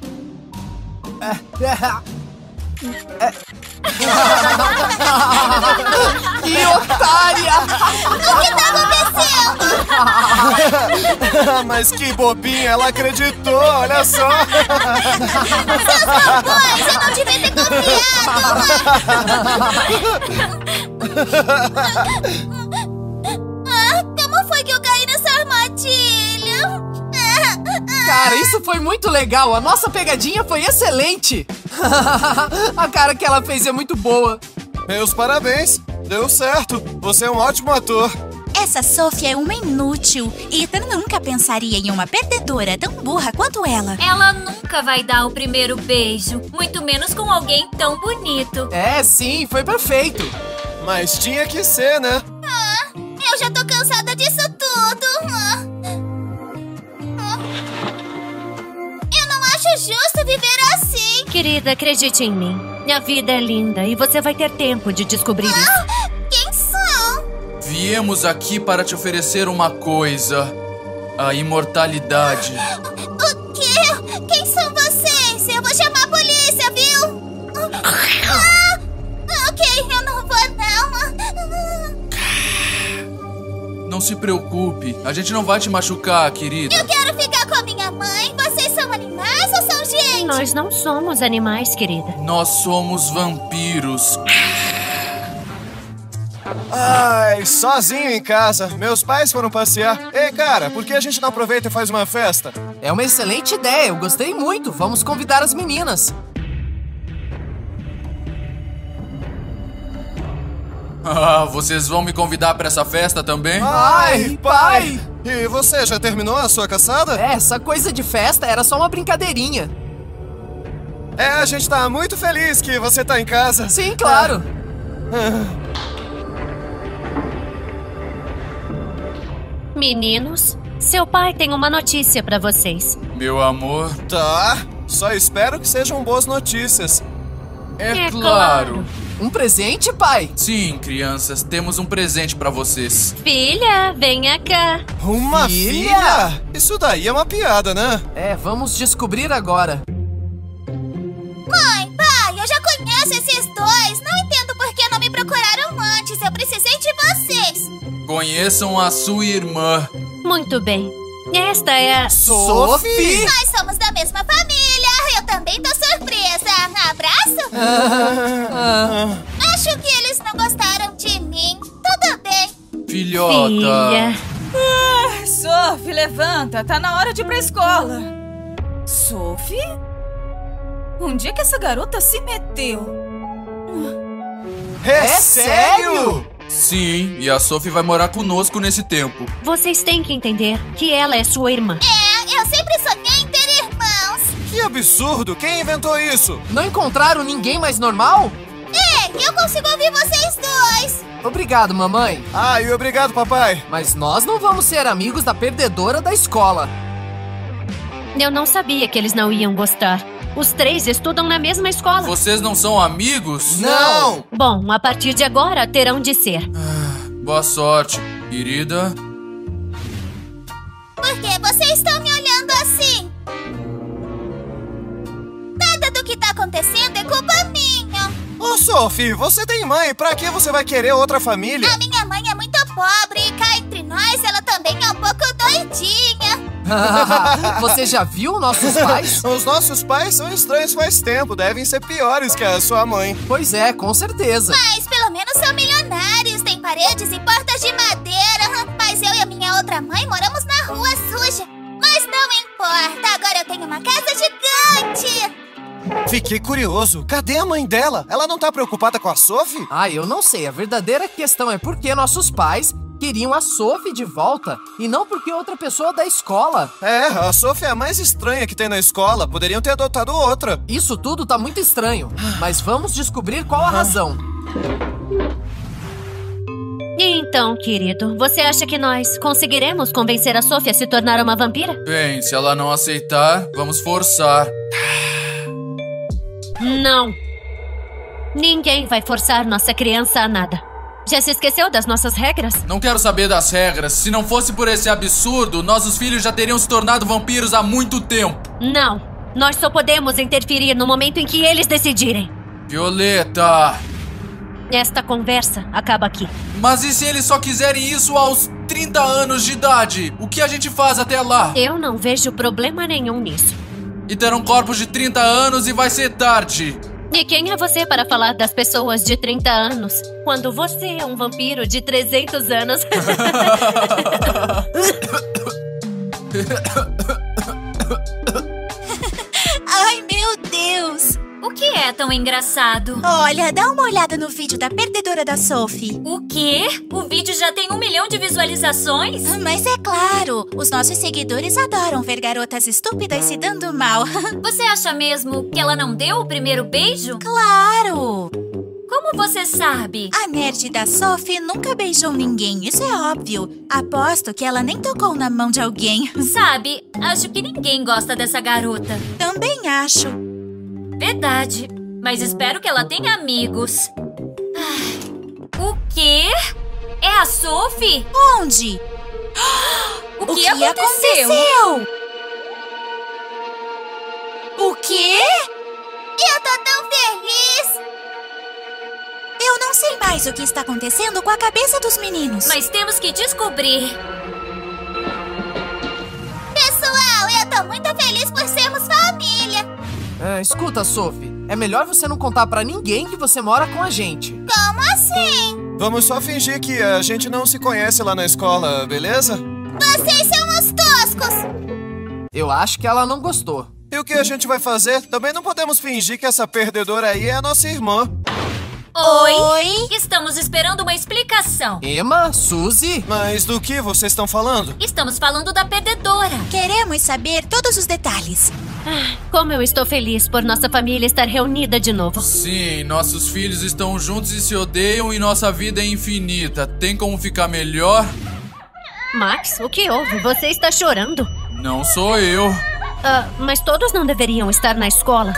Que otária! O que tá acontecendo? Mas que bobinha, ela acreditou, olha só. Seus bobões, eu não devia ter confiado. Como foi que eu caí nessa armadilha? Cara, isso foi muito legal. A nossa pegadinha foi excelente. A cara que ela fez é muito boa. Meus parabéns. Deu certo. Você é um ótimo ator. Essa Sophie é uma inútil. Ethan nunca pensaria em uma perdedora tão burra quanto ela. Ela nunca vai dar o primeiro beijo, muito menos com alguém tão bonito. É, sim, foi perfeito. Mas tinha que ser, né? Eu já tô cansada disso tudo. Eu não acho justo viver assim. Querida, acredite em mim. A vida é linda e você vai ter tempo de descobrir isso. Quem são? Viemos aqui para te oferecer uma coisa. A imortalidade. O quê? Quem são vocês? Eu vou chamar a polícia, viu? Ok, eu não vou não. Não se preocupe, a gente não vai te machucar, querida. Eu quero ficar com a minha mãe. Vocês são animais ou são gente? Nós não somos animais, querida. Nós somos vampiros. Ai, sozinho em casa. Meus pais foram passear. Ei, cara, por que a gente não aproveita e faz uma festa? É uma excelente ideia, eu gostei muito. Vamos convidar as meninas. Ah, vocês vão me convidar para essa festa também? Ai, pai! E você, já terminou a sua caçada? Essa coisa de festa era só uma brincadeirinha. É, a gente tá muito feliz que você tá em casa. Sim, claro. Meninos, seu pai tem uma notícia pra vocês. Meu amor. Tá, só espero que sejam boas notícias. É claro. Um presente, pai? Sim, crianças, temos um presente pra vocês. Filha, venha cá. Uma filha? Isso daí é uma piada, né? É, vamos descobrir agora. Mãe, pai, eu já conheço esses dois. Não entendo por que não me procuraram antes. Eu precisei de vocês. Conheçam a sua irmã. Muito bem. Esta é a... Sophie! Nós somos da mesma família. Eu também tô surpresa. Abraço? Acho que eles não gostaram de mim. Tudo bem. Filhota. Filha. Sophie, levanta. Tá na hora de ir pra escola. Sophie? Onde é que essa garota se meteu? É sério? Sim, e a Sophie vai morar conosco nesse tempo. Vocês têm que entender que ela é sua irmã. Eu sempre sonhei em ter irmãos. Que absurdo! Quem inventou isso? Não encontraram ninguém mais normal? Ei, eu consigo ouvir vocês dois. Obrigado, mamãe. Ah, e obrigado, papai. Mas nós não vamos ser amigos da perdedora da escola. Eu não sabia que eles não iam gostar. Os três estudam na mesma escola. Vocês não são amigos? Não! Bom, a partir de agora terão de ser. Boa sorte, querida. Por que vocês estão me olhando assim? Nada do que tá acontecendo é culpa minha. Ô, Sophie, você tem mãe. Pra que você vai querer outra família? A minha mãe é muito pobre e cá entre nós ela também é um pouco doidinha. Você já viu nossos pais? Os nossos pais são estranhos faz tempo. Devem ser piores que a sua mãe. Pois é, com certeza. Mas pelo menos são milionários. Têm paredes e portas de madeira. Mas eu e a minha outra mãe moramos na rua suja. Mas não importa, agora eu tenho uma casa gigante. Fiquei curioso. Cadê a mãe dela? Ela não tá preocupada com a Sophie? Ah, eu não sei. A verdadeira questão é por que nossos pais queriam a Sophie de volta e não porque outra pessoa da escola. É, a Sophie é a mais estranha que tem na escola. Poderiam ter adotado outra. Isso tudo tá muito estranho, mas vamos descobrir qual a razão. Então, querido, você acha que nós conseguiremos convencer a Sophie a se tornar uma vampira? Bem, se ela não aceitar, vamos forçar. Não. Ninguém vai forçar nossa criança a nada. Já se esqueceu das nossas regras? Não quero saber das regras. Se não fosse por esse absurdo, nossos filhos já teriam se tornado vampiros há muito tempo. Não. Nós só podemos interferir no momento em que eles decidirem. Violeta! Esta conversa acaba aqui. Mas e se eles só quiserem isso aos 30 anos de idade? O que a gente faz até lá? Eu não vejo problema nenhum nisso. E terão corpos de 30 anos e vai ser tarde. E quem é você para falar das pessoas de 30 anos? Quando você é um vampiro de 300 anos. Ai, meu Deus! O que é? tão engraçado. Olha, dá uma olhada no vídeo da perdedora da Sophie. O quê? O vídeo já tem 1 milhão de visualizações? Mas é claro, os nossos seguidores adoram ver garotas estúpidas se dando mal. Você acha mesmo que ela não deu o primeiro beijo? Claro! Como você sabe? A nerd da Sophie nunca beijou ninguém, isso é óbvio. Aposto que ela nem tocou na mão de alguém. Sabe, acho que ninguém gosta dessa garota. Também acho. Verdade, mas espero que ela tenha amigos. O quê? É a Sophie? Onde? O que aconteceu? O quê? Eu tô tão feliz! Eu não sei mais o que está acontecendo com a cabeça dos meninos. Mas temos que descobrir. Pessoal, eu tô muito feliz por sermos família. Escuta, Sophie. É melhor você não contar pra ninguém que você mora com a gente. Como assim? Vamos só fingir que a gente não se conhece lá na escola, beleza? Vocês são uns toscos. Eu acho que ela não gostou. E o que a gente vai fazer? Também não podemos fingir que essa perdedora aí é a nossa irmã. Oi? Estamos esperando uma explicação. Emma? Suzy? Mas do que vocês estão falando? Estamos falando da perdedora. Queremos saber todos os detalhes. Como eu estou feliz por nossa família estar reunida de novo. Sim, nossos filhos estão juntos e se odeiam e nossa vida é infinita. Tem como ficar melhor? Max, o que houve? Você está chorando? Não sou eu. Mas todos não deveriam estar na escola.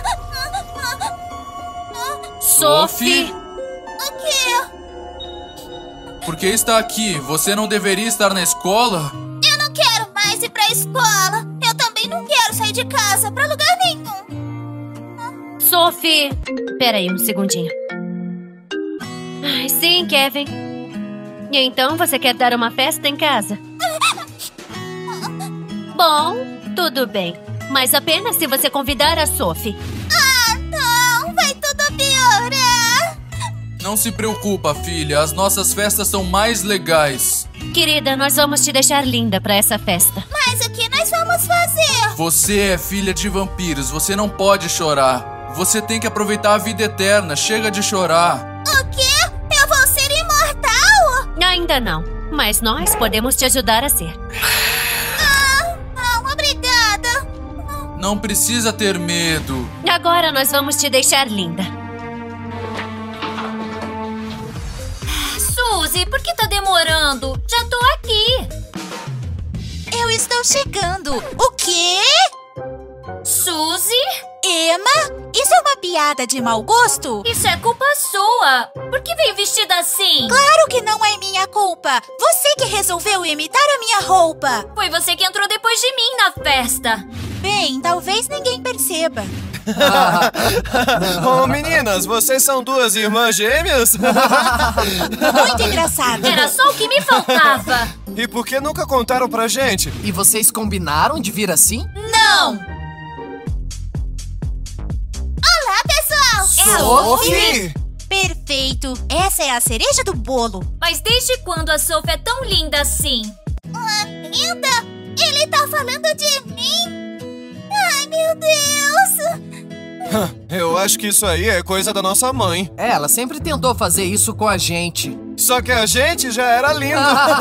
Sophie? O quê? Por que está aqui? Você não deveria estar na escola? Eu não quero mais ir pra escola. Eu também não quero sair de casa pra lugar nenhum. Sophie! Peraí um segundinho. Sim, Kevin. E então, você quer dar uma festa em casa? Bom, tudo bem. Mas apenas se você convidar a Sophie. Não, vai tudo piorar. Não se preocupa, filha. As nossas festas são mais legais. Querida, nós vamos te deixar linda pra essa festa. Mas o que nós vamos fazer? Você é filha de vampiros. Você não pode chorar. Você tem que aproveitar a vida eterna. Chega de chorar. O quê? Eu vou ser imortal? Ainda não. Mas nós podemos te ajudar a ser. Obrigada. Não precisa ter medo. Agora nós vamos te deixar linda. Suzy, por que tá demorando? Já tô aqui. Eu estou chegando. O quê? Suzy? Emma? Isso é uma piada de mau gosto? Isso é culpa sua. Por que veio vestida assim? Claro que não é minha culpa. Você que resolveu imitar a minha roupa. Foi você que entrou depois de mim na festa. Bem, talvez ninguém perceba. Oh, meninas, vocês são duas irmãs gêmeas? Muito engraçado. Era só o que me faltava. E por que nunca contaram pra gente? E vocês combinaram de vir assim? Não! Olá, pessoal! Sophie! Perfeito. Essa é a cereja do bolo. Mas desde quando a Sophie é tão linda assim? Linda? Ele tá falando de mim? Ai, meu Deus! Eu acho que isso aí é coisa da nossa mãe. Ela sempre tentou fazer isso com a gente. Só que a gente já era lindo.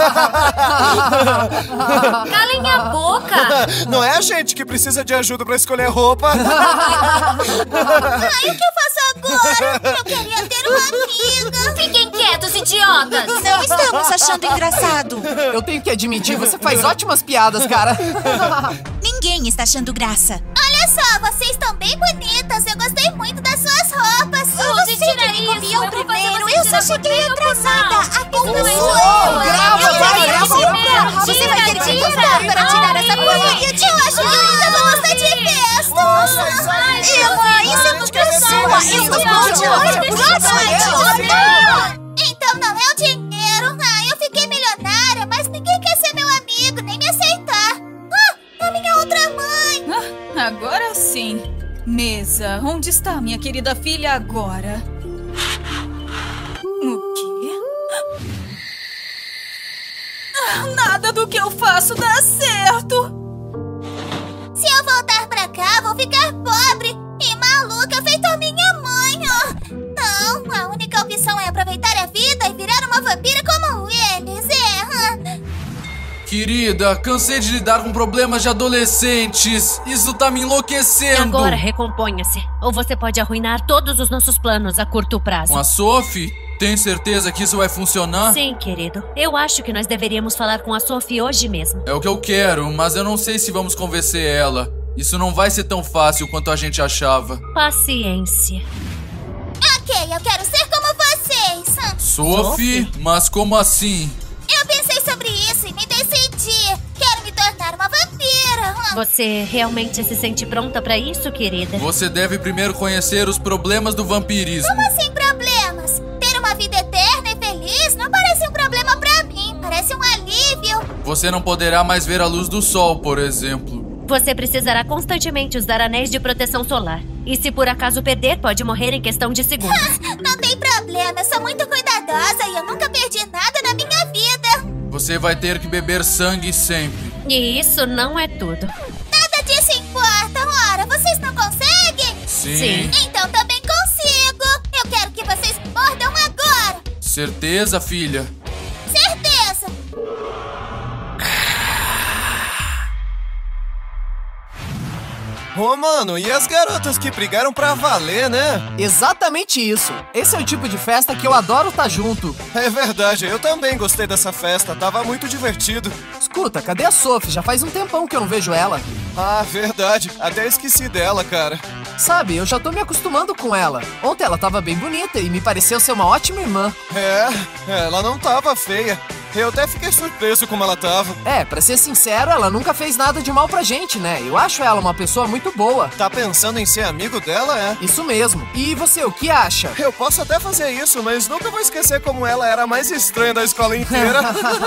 Calem a boca! Não é a gente que precisa de ajuda pra escolher roupa. Ai, o que eu faço agora? Eu queria ter uma amiga. Fiquem quietos, idiotas! Não estamos achando engraçado. Eu tenho que admitir, você faz ótimas piadas, cara. Ninguém está achando graça. Olha só, vocês estão bem bonitas. Eu gostei muito das suas roupas. Suzy, tira me isso! copiou Eu vou fazer primeiro. você Eu só tirar cheguei por atrasada. A culpa é Isso sua. grava, vai, grava. Você vai ter que me custar para tirar essa porcaria de Eu acho que eu ainda vou gostar de festa. Emma, isso é culpa sua. Eu gostou de hoje. Então não é o dinheiro. Eu fiquei milionária, mas ninguém quer ser meu amigo, nem me aceitar. A minha outra mãe. Agora sim. Mesa, onde está minha querida filha agora? O quê? Nada do que eu faço dá certo. Se eu voltar pra cá, vou ficar pobre e maluca, feito a minha mãe. Querida, cansei de lidar com problemas de adolescentes. Isso tá me enlouquecendo. Agora recomponha-se, ou você pode arruinar todos os nossos planos a curto prazo. Com a Sophie? Tem certeza que isso vai funcionar? Sim, querido. Eu acho que nós deveríamos falar com a Sophie hoje mesmo. É o que eu quero, mas eu não sei se vamos convencer ela. Isso não vai ser tão fácil quanto a gente achava. Paciência. Ok, eu quero ser como vocês. Sophie? Mas como assim? Eu pensei sobre isso e me decidi. Quero me tornar uma vampira. Você realmente se sente pronta pra isso, querida? Você deve primeiro conhecer os problemas do vampirismo. Como assim problemas? Ter uma vida eterna e feliz não parece um problema pra mim. Parece um alívio. Você não poderá mais ver a luz do sol, por exemplo. Você precisará constantemente usar anéis de proteção solar. E se por acaso perder, pode morrer em questão de segundos. Não tem problema, eu sou muito cuidadosa e eu nunca perdi nada na minha vida. Você vai ter que beber sangue sempre. E isso não é tudo. Nada disso importa. Ora, vocês não conseguem? Sim. Então também consigo. Eu quero que vocês mordam agora. Certeza, filha? Certeza. Ô, mano, e as garotas que brigaram pra valer, né? Exatamente isso. Esse é o tipo de festa que eu adoro estar junto. É verdade, eu também gostei dessa festa. Tava muito divertido. Escuta, cadê a Sophie? Já faz um tempão que eu não vejo ela. Ah, verdade. Até esqueci dela, cara. Sabe, eu já tô me acostumando com ela. Ontem ela tava bem bonita e me pareceu ser uma ótima irmã. Ela não tava feia. Eu até fiquei surpreso como ela tava. Pra ser sincero, ela nunca fez nada de mal pra gente, né? Eu acho ela uma pessoa muito boa. Tá pensando em ser amigo dela, é? Isso mesmo. E você, o que acha? Eu posso até fazer isso, mas nunca vou esquecer como ela era a mais estranha da escola inteira.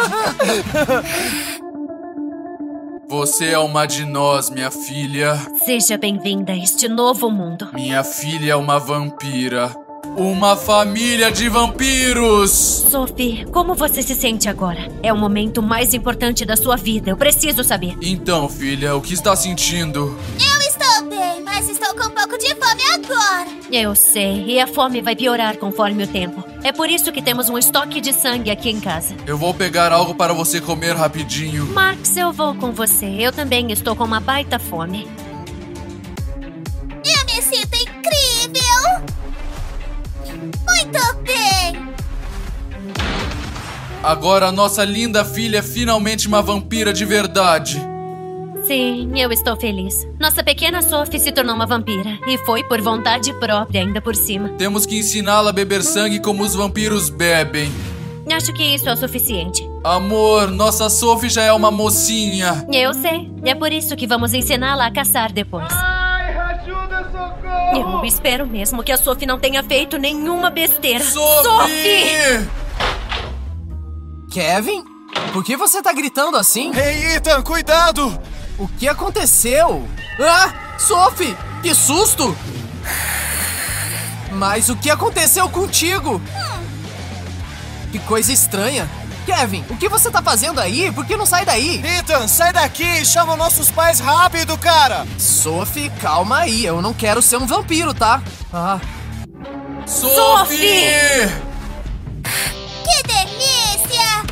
Você é uma de nós, minha filha. Seja bem-vinda a este novo mundo. Minha filha é uma vampira. Uma família de vampiros! Sophie, como você se sente agora? É o momento mais importante da sua vida, eu preciso saber. Então, filha, o que está sentindo? Eu estou bem, mas estou com um pouco de fome agora. Eu sei, e a fome vai piorar conforme o tempo. É por isso que temos um estoque de sangue aqui em casa. Eu vou pegar algo para você comer rapidinho. Max, eu vou com você. Eu também estou com uma baita fome. Eu me sinto incrível! Muito bem! Agora nossa linda filha é finalmente uma vampira de verdade. Sim, eu estou feliz. Nossa pequena Sophie se tornou uma vampira. E foi por vontade própria, ainda por cima. Temos que ensiná-la a beber sangue como os vampiros bebem. Acho que isso é o suficiente. Amor, nossa Sophie já é uma mocinha. Eu sei. É por isso que vamos ensiná-la a caçar depois. Eu espero mesmo que a Sophie não tenha feito nenhuma besteira. Sophie! Kevin? Por que você tá gritando assim? Ei, Ethan, cuidado! O que aconteceu? Ah! Sophie! Que susto! Mas o que aconteceu contigo? Que coisa estranha. Kevin, o que você tá fazendo aí? Por que não sai daí? Ethan, sai daqui e chama nossos pais rápido, cara! Sophie, calma aí. Eu não quero ser um vampiro, tá? Sophie! Que delícia!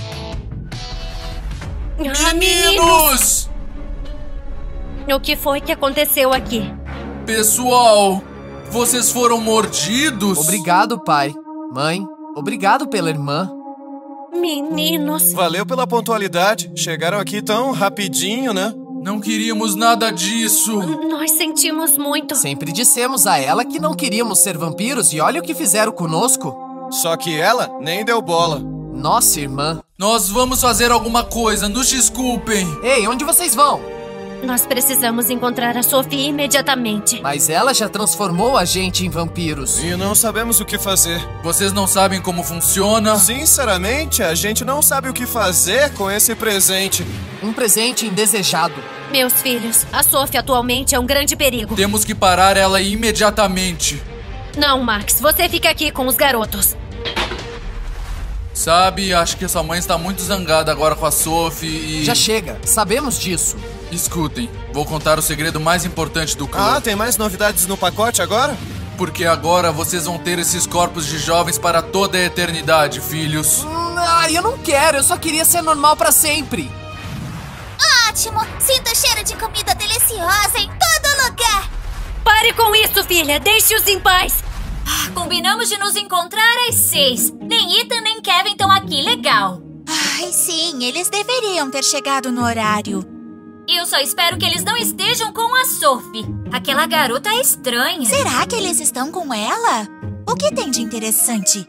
Meninos! O que foi que aconteceu aqui? Pessoal, vocês foram mordidos? Obrigado, pai. Mãe, obrigado pela irmã. Meninos. Valeu pela pontualidade. Chegaram aqui tão rapidinho, né? Não queríamos nada disso. Nós sentimos muito. Sempre dissemos a ela que não queríamos ser vampiros e olha o que fizeram conosco. Só que ela nem deu bola. Nossa irmã. Nós vamos fazer alguma coisa, nos desculpem. Ei, onde vocês vão? Nós precisamos encontrar a Sophie imediatamente. Mas ela já transformou a gente em vampiros. E não sabemos o que fazer. Vocês não sabem como funciona? Sinceramente, a gente não sabe o que fazer com esse presente. Um presente indesejado. Meus filhos, a Sophie atualmente é um grande perigo. Temos que parar ela imediatamente. Não, Max, você fica aqui com os garotos. Sabe, acho que sua mãe está muito zangada agora com a Sophie e... Já chega, sabemos disso. Escutem, vou contar o segredo mais importante do clã. Ah, tem mais novidades no pacote agora? Porque agora vocês vão ter esses corpos de jovens para toda a eternidade, filhos. Eu não quero, eu só queria ser normal pra sempre. ótimo! Sinto cheiro de comida deliciosa em todo lugar! Pare com isso, filha! Deixe-os em paz! Combinamos de nos encontrar às 6. Nem Ethan nem Kevin estão aqui, legal. Ai, sim, eles deveriam ter chegado no horário. Eu só espero que eles não estejam com a Sophie. Aquela garota é estranha. Será que eles estão com ela? O que tem de interessante?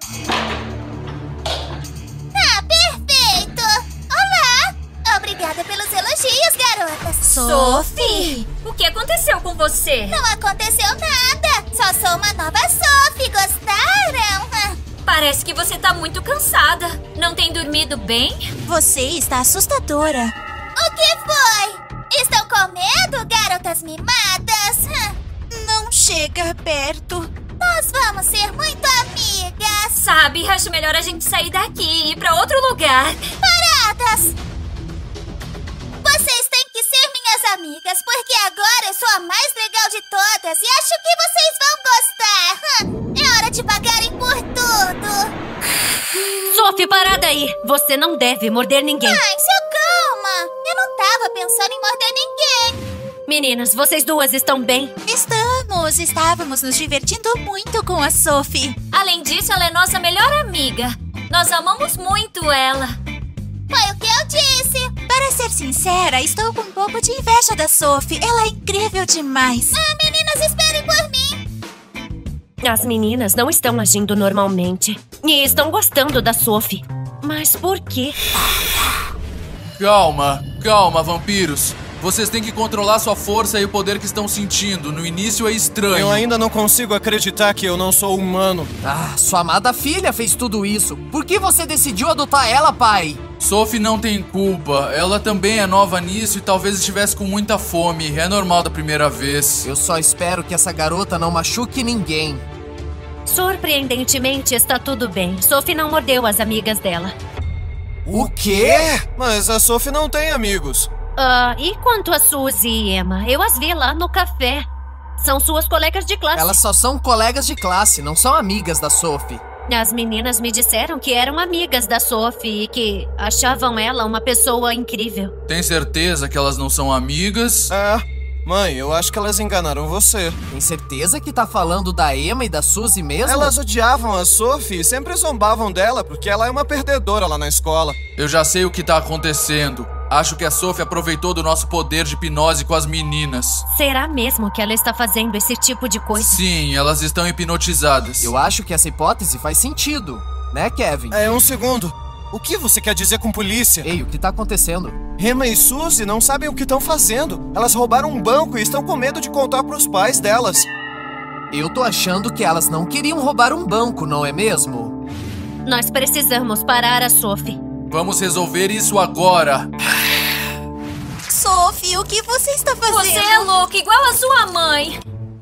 Ah, perfeito! Olá! Obrigada pelos elogios, garotas. Sophie? O que aconteceu com você? Não aconteceu nada. Só sou uma nova Sophie. Gostaram? Parece que você tá muito cansada. Não tem dormido bem? Você está assustadora. O que foi? Estão com medo, garotas mimadas? Não chega perto. Nós vamos ser muito amigas. Sabe, acho melhor a gente sair daqui e ir pra outro lugar. Paradas! Vocês têm que ser minhas amigas, porque agora eu sou a mais legal de todas e acho que vocês vão gostar. É hora de pagarem por tudo. Sophie, parada aí! Você não deve morder ninguém. Ai, se calma. Eu não tava pensando em morder ninguém. Meninas, vocês duas estão bem? Estávamos nos divertindo muito com a Sophie. Além disso, ela é nossa melhor amiga. Nós amamos muito ela. Foi o que eu disse. Para ser sincera, estou com um pouco de inveja da Sophie. Ela é incrível demais. Meninas, esperem por mim. As meninas não estão agindo normalmente. E estão gostando da Sophie. Mas por quê? Calma, calma, vampiros. Vocês têm que controlar sua força e o poder que estão sentindo. No início é estranho. Eu ainda não consigo acreditar que eu não sou humano. Ah, sua amada filha fez tudo isso. Por que você decidiu adotar ela, pai? Sophie não tem culpa. Ela também é nova nisso e talvez estivesse com muita fome. É normal da primeira vez. Eu só espero que essa garota não machuque ninguém. Surpreendentemente, está tudo bem. Sophie não mordeu as amigas dela. O quê? Mas a Sophie não tem amigos. E quanto a Suzy e Emma? Eu as vi lá no café. São suas colegas de classe. Elas só são colegas de classe, não são amigas da Sophie. As meninas me disseram que eram amigas da Sophie e que achavam ela uma pessoa incrível. Tem certeza que elas não são amigas? Mãe, eu acho que elas enganaram você. Tem certeza que tá falando da Emma e da Suzy mesmo? Elas odiavam a Sophie e sempre zombavam dela porque ela é uma perdedora lá na escola. Eu já sei o que tá acontecendo. Acho que a Sophie aproveitou do nosso poder de hipnose com as meninas. Será mesmo que ela está fazendo esse tipo de coisa? Sim, elas estão hipnotizadas. Eu acho que essa hipótese faz sentido, né, Kevin? Um segundo. O que você quer dizer com polícia? Ei, o que tá acontecendo? Emma e Suzy não sabem o que estão fazendo. Elas roubaram um banco e estão com medo de contar pros pais delas. Eu tô achando que elas não queriam roubar um banco, não é mesmo? Nós precisamos parar a Sophie. Vamos resolver isso agora. Sophie, o que você está fazendo? Você é louca, igual a sua mãe.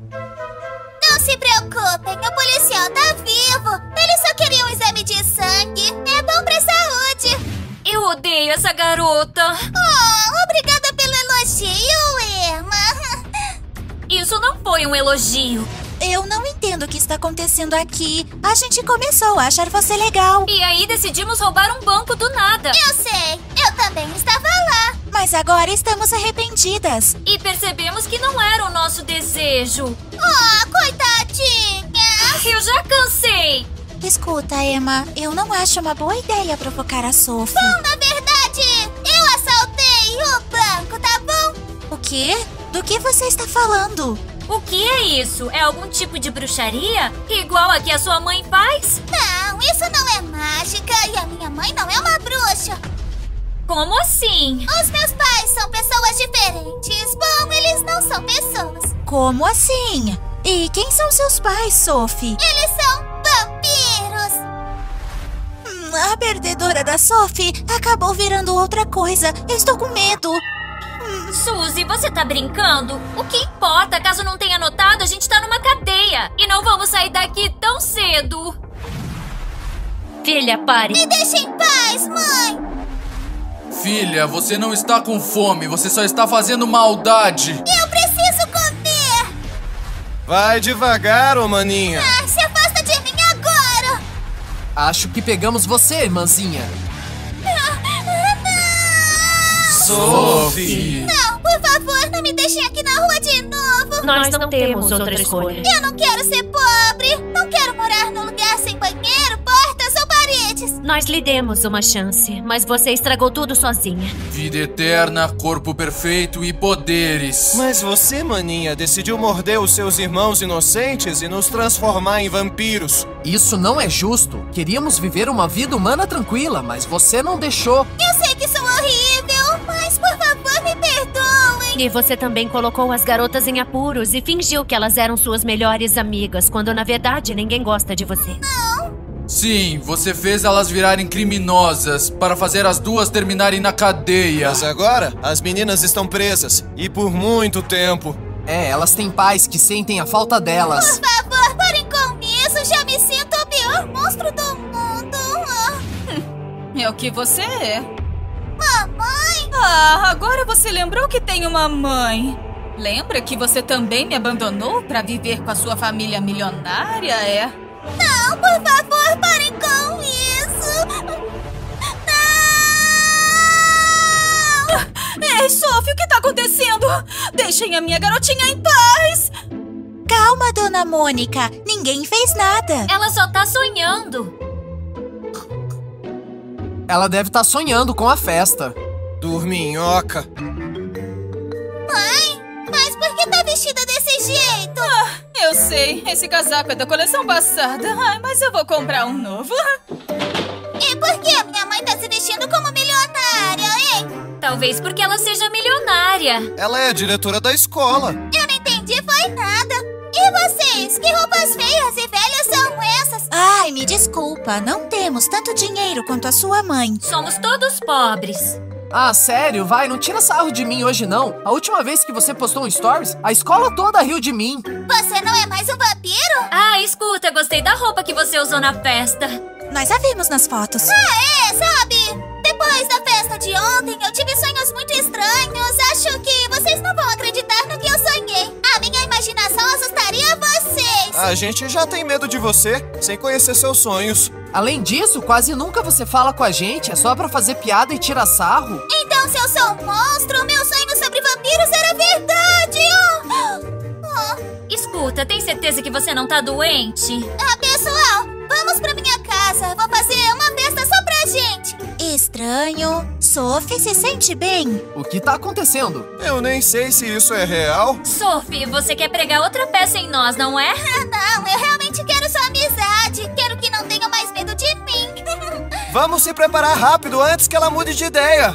Não se preocupem, o policial tá vivo. Eles só queriam um exame de sangue. É bom pra saúde. Eu odeio essa garota. Obrigada pelo elogio, Emma. Isso não foi um elogio. Eu não entendo o que está acontecendo aqui. A gente começou a achar você legal. E aí decidimos roubar um banco do nada. Eu sei, eu também estava lá. Mas agora estamos arrependidas. E percebemos que não era o nosso desejo. Coitadinha. Eu já cansei. Escuta, Emma, eu não acho uma boa ideia provocar a Sophie. Bom, na verdade, eu assaltei o banco, tá bom? O quê? Do que você está falando? O que é isso? É algum tipo de bruxaria? Igual a que a sua mãe faz? Não, isso não é mágica e a minha mãe não é uma bruxa. Como assim? Os meus pais são pessoas diferentes. Bom, eles não são pessoas. Como assim? E quem são seus pais, Sophie? Eles são vampiros. A perdedora da Sophie acabou virando outra coisa. Eu estou com medo. Suzy, você tá brincando? O que importa? Caso não tenha notado, a gente tá numa cadeia. E não vamos sair daqui tão cedo. Filha, pare. Me deixe em paz, mãe. Filha, você não está com fome. Você só está fazendo maldade. Eu preciso comer. Vai devagar, ô maninha. Se afasta de mim agora. Acho que pegamos você, irmãzinha. Sophie! Não, por favor, não me deixem aqui na rua de novo. Nós não temos outra escolha. Eu não quero ser pobre. Não quero morar num lugar sem banheiro, portas ou paredes. Nós lhe demos uma chance, mas você estragou tudo sozinha. Vida eterna, corpo perfeito e poderes. Mas você, maninha, decidiu morder os seus irmãos inocentes e nos transformar em vampiros. Isso não é justo. Queríamos viver uma vida humana tranquila, mas você não deixou. Eu sei que sou horrível, mas por favor me perdoem. E você também colocou as garotas em apuros e fingiu que elas eram suas melhores amigas, quando na verdade ninguém gosta de você. Sim, você fez elas virarem criminosas para fazer as duas terminarem na cadeia. Mas agora, as meninas estão presas, e por muito tempo. É, elas têm pais que sentem a falta delas. Por favor, parem com isso. Já me sinto o pior monstro do mundo. É o que você é. Mamãe? Ah, agora você lembrou que tem uma mãe. Lembra que você também me abandonou para viver com a sua família milionária, é? Não, por favor, parem com isso. Não! Ei, Sophie, o que tá acontecendo? Deixem a minha garotinha em paz. Calma, dona Mônica. Ninguém fez nada. Ela só tá sonhando. Ela deve estar sonhando com a festa. Dorminhoca. Mãe, mas por que tá vestida desse jeito? Eu sei, esse casaco é da coleção passada. Ai, mas eu vou comprar um novo. E por que a minha mãe tá se vestindo como milionária, hein? Talvez porque ela seja milionária. Ela é a diretora da escola. Eu não entendi, foi nada. E vocês? Que roupas feias e velhas são essas? Ai, me desculpa. Não temos tanto dinheiro quanto a sua mãe. Somos todos pobres. Ah, sério? Vai, não tira sarro de mim hoje não. A última vez que você postou um stories, a escola toda riu de mim. Você não é mais um vampiro? Ah, escuta, gostei da roupa que você usou na festa. Nós a vimos nas fotos. Ah, é, sabe? Depois da festa de ontem, eu tive sonhos muito estranhos. Acho que vocês não vão acreditar no que eu sonhei. A minha imaginação assustaria vocês. A gente já tem medo de você, sem conhecer seus sonhos. Além disso, quase nunca você fala com a gente, é só pra fazer piada e tirar sarro. Então, se eu sou um monstro, meu sonho sobre vampiros era verdade. Escuta, tem certeza que você não tá doente? Ah, pessoal, vamos pra minha casa. Vou fazer uma festa só pra gente. Estranho. Sophie se sente bem? O que tá acontecendo? Eu nem sei se isso é real. Sophie, você quer pregar outra peça em nós, não é? Não, eu realmente quero sua amizade. Quero que não tenham mais medo de mim. Vamos se preparar rápido antes que ela mude de ideia.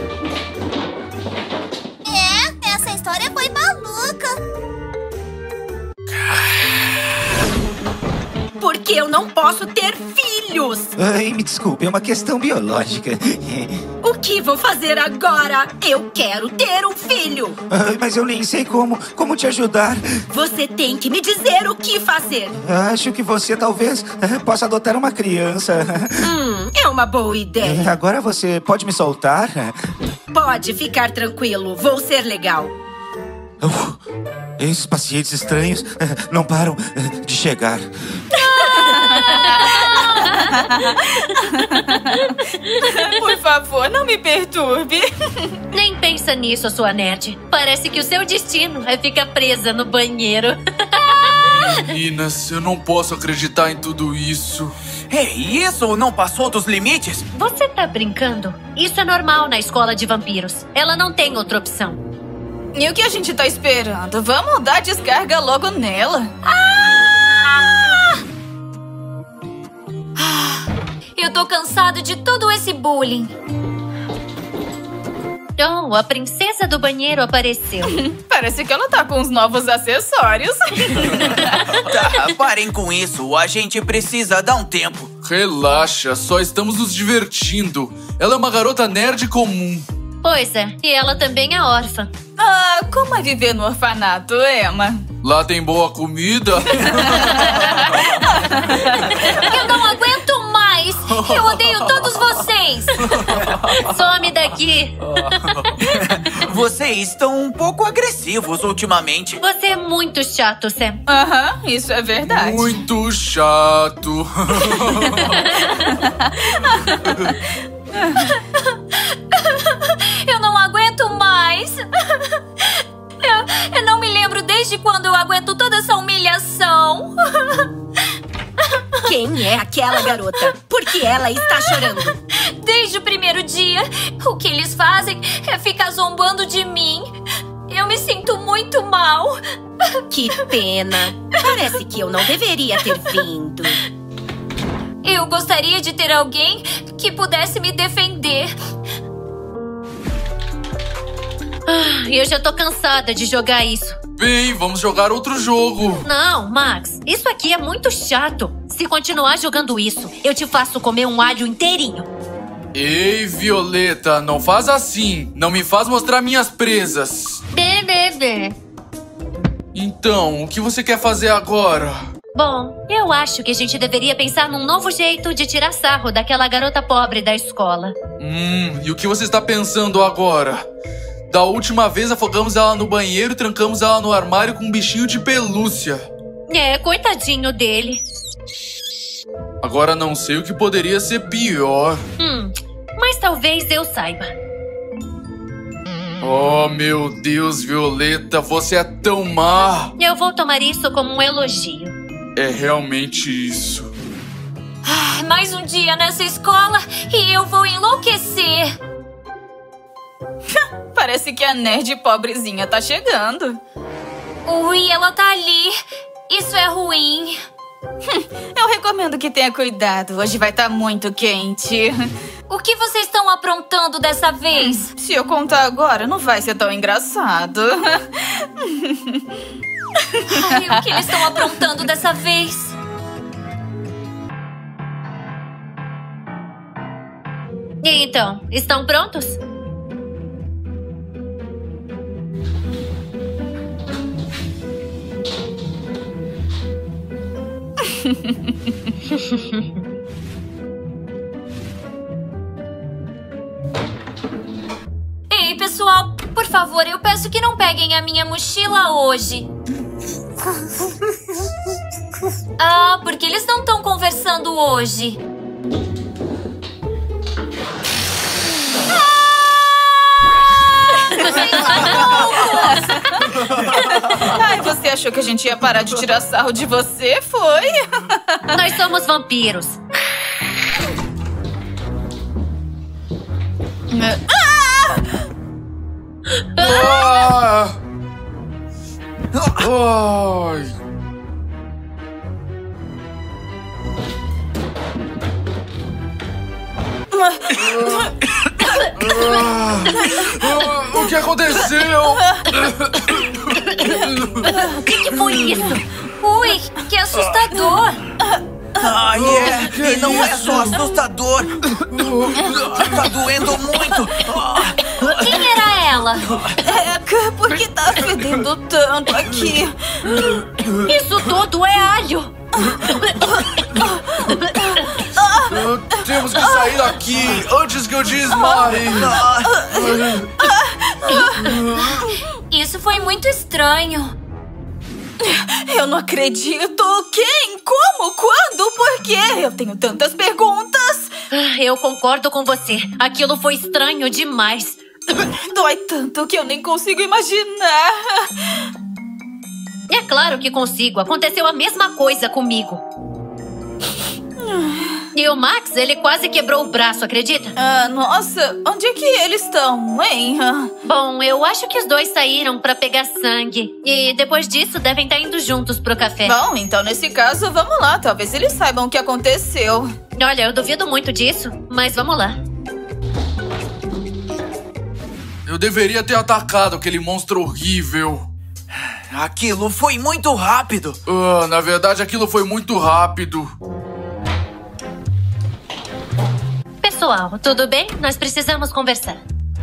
É, essa história foi maluca. Porque eu não posso ter filhos. Ai, me desculpe, é uma questão biológica. O que vou fazer agora? Eu quero ter um filho. Ai, mas eu nem sei como te ajudar. Você tem que me dizer o que fazer. Acho que você talvez possa adotar uma criança. É uma boa ideia. Agora você pode me soltar? Pode ficar tranquilo, vou ser legal. Esses pacientes estranhos não param de chegar. Por favor, não me perturbe. Nem pensa nisso, sua nerd. Parece que o seu destino é ficar presa no banheiro. Meninas, eu não posso acreditar em tudo isso. Ei, isso não passou dos limites? Você tá brincando? Isso é normal na escola de vampiros. Ela não tem outra opção. E o que a gente tá esperando? Vamos dar descarga logo nela. Eu tô cansado de todo esse bullying. Oh, a princesa do banheiro apareceu. Parece que ela tá com os novos acessórios. Tá, parem com isso. A gente precisa dar um tempo. Relaxa, só estamos nos divertindo. Ela é uma garota nerd comum. Pois é, e ela também é órfã. Ah, como é viver no orfanato, Emma? Lá tem boa comida. Eu não aguento mais! Eu odeio todos vocês! Some daqui! Vocês estão um pouco agressivos ultimamente. Você é muito chato, Sam. Aham, isso é verdade. Muito chato. Eu não aguento Desde quando eu aguento toda essa humilhação? Quem é aquela garota? Por que ela está chorando? Desde o primeiro dia, o que eles fazem é ficar zombando de mim. Eu me sinto muito mal. Que pena. Parece que eu não deveria ter vindo. Eu gostaria de ter alguém que pudesse me defender. Eu já tô cansada de jogar isso. Bem, vamos jogar outro jogo. Não, Max, isso aqui é muito chato. Se continuar jogando isso, eu te faço comer um alho inteirinho. Ei, Violeta, não faz assim. Não me faz mostrar minhas presas. Então, o que você quer fazer agora? Bom, eu acho que a gente deveria pensar num novo jeito de tirar sarro daquela garota pobre da escola. E o que você está pensando agora? Da última vez afogamos ela no banheiro e trancamos ela no armário com um bichinho de pelúcia. É, coitadinho dele. Agora não sei o que poderia ser pior. Mas talvez eu saiba. Oh, meu Deus, Violeta, você é tão má. Eu vou tomar isso como um elogio. É realmente isso. Mais um dia nessa escola e eu vou enlouquecer. Parece que a nerd pobrezinha tá chegando. Ui, ela tá ali. Isso é ruim. Eu recomendo que tenha cuidado. Hoje vai estar muito quente. O que vocês estão aprontando dessa vez? Se eu contar agora, não vai ser tão engraçado. Ai, o que eles estão aprontando dessa vez? E então, estão prontos? Ei, pessoal, por favor, eu peço que não peguem a minha mochila hoje. Porque eles não estão conversando hoje. Ai, você achou que a gente ia parar de tirar sarro de você, foi? Nós somos vampiros. Ai. O que aconteceu? O que foi isso? Ui, que assustador. E não é só assustador. Tá doendo muito. Quem era ela? Por que tá fedendo tanto aqui? Isso tudo é alho. Temos que sair daqui antes que eu desmaie. Isso foi muito estranho. Eu não acredito. Quem? Como? Quando? Por quê? Eu tenho tantas perguntas. Eu concordo com você. Aquilo foi estranho demais. Dói tanto que eu nem consigo imaginar. É claro que consigo. Aconteceu a mesma coisa comigo. E o Max, ele quase quebrou o braço, acredita? Nossa, onde é que eles estão, hein? Bom, eu acho que os dois saíram pra pegar sangue. E depois disso, devem estar indo juntos pro café. Bom, então nesse caso, vamos lá. Talvez eles saibam o que aconteceu. Olha, eu duvido muito disso, mas vamos lá. Eu deveria ter atacado aquele monstro horrível. Aquilo foi muito rápido. Na verdade, aquilo foi muito rápido. Pessoal, tudo bem? Nós precisamos conversar.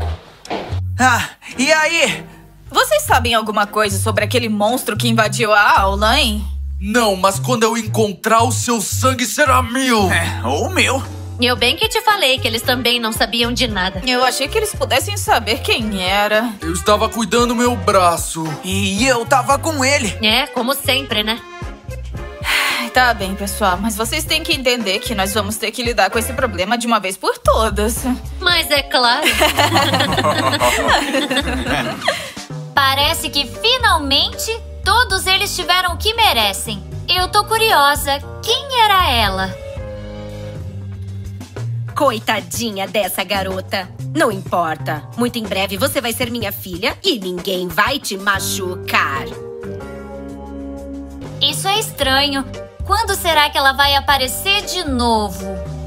E aí? Vocês sabem alguma coisa sobre aquele monstro que invadiu a aula, hein? Não, mas quando eu encontrar, o seu sangue será meu. Ou meu. Eu bem que te falei que eles também não sabiam de nada. Eu achei que eles pudessem saber quem era. Eu estava cuidando do meu braço. E eu tava com ele. É, como sempre, né? Tá bem, pessoal, mas vocês têm que entender que nós vamos ter que lidar com esse problema de uma vez por todas. Mas é claro. Parece que finalmente Todos eles tiveram o que merecem. Eu tô curiosa. Quem era ela? Coitadinha dessa garota. Não importa. Muito em breve você vai ser minha filha e ninguém vai te machucar. Isso é estranho. Quando será que ela vai aparecer de novo?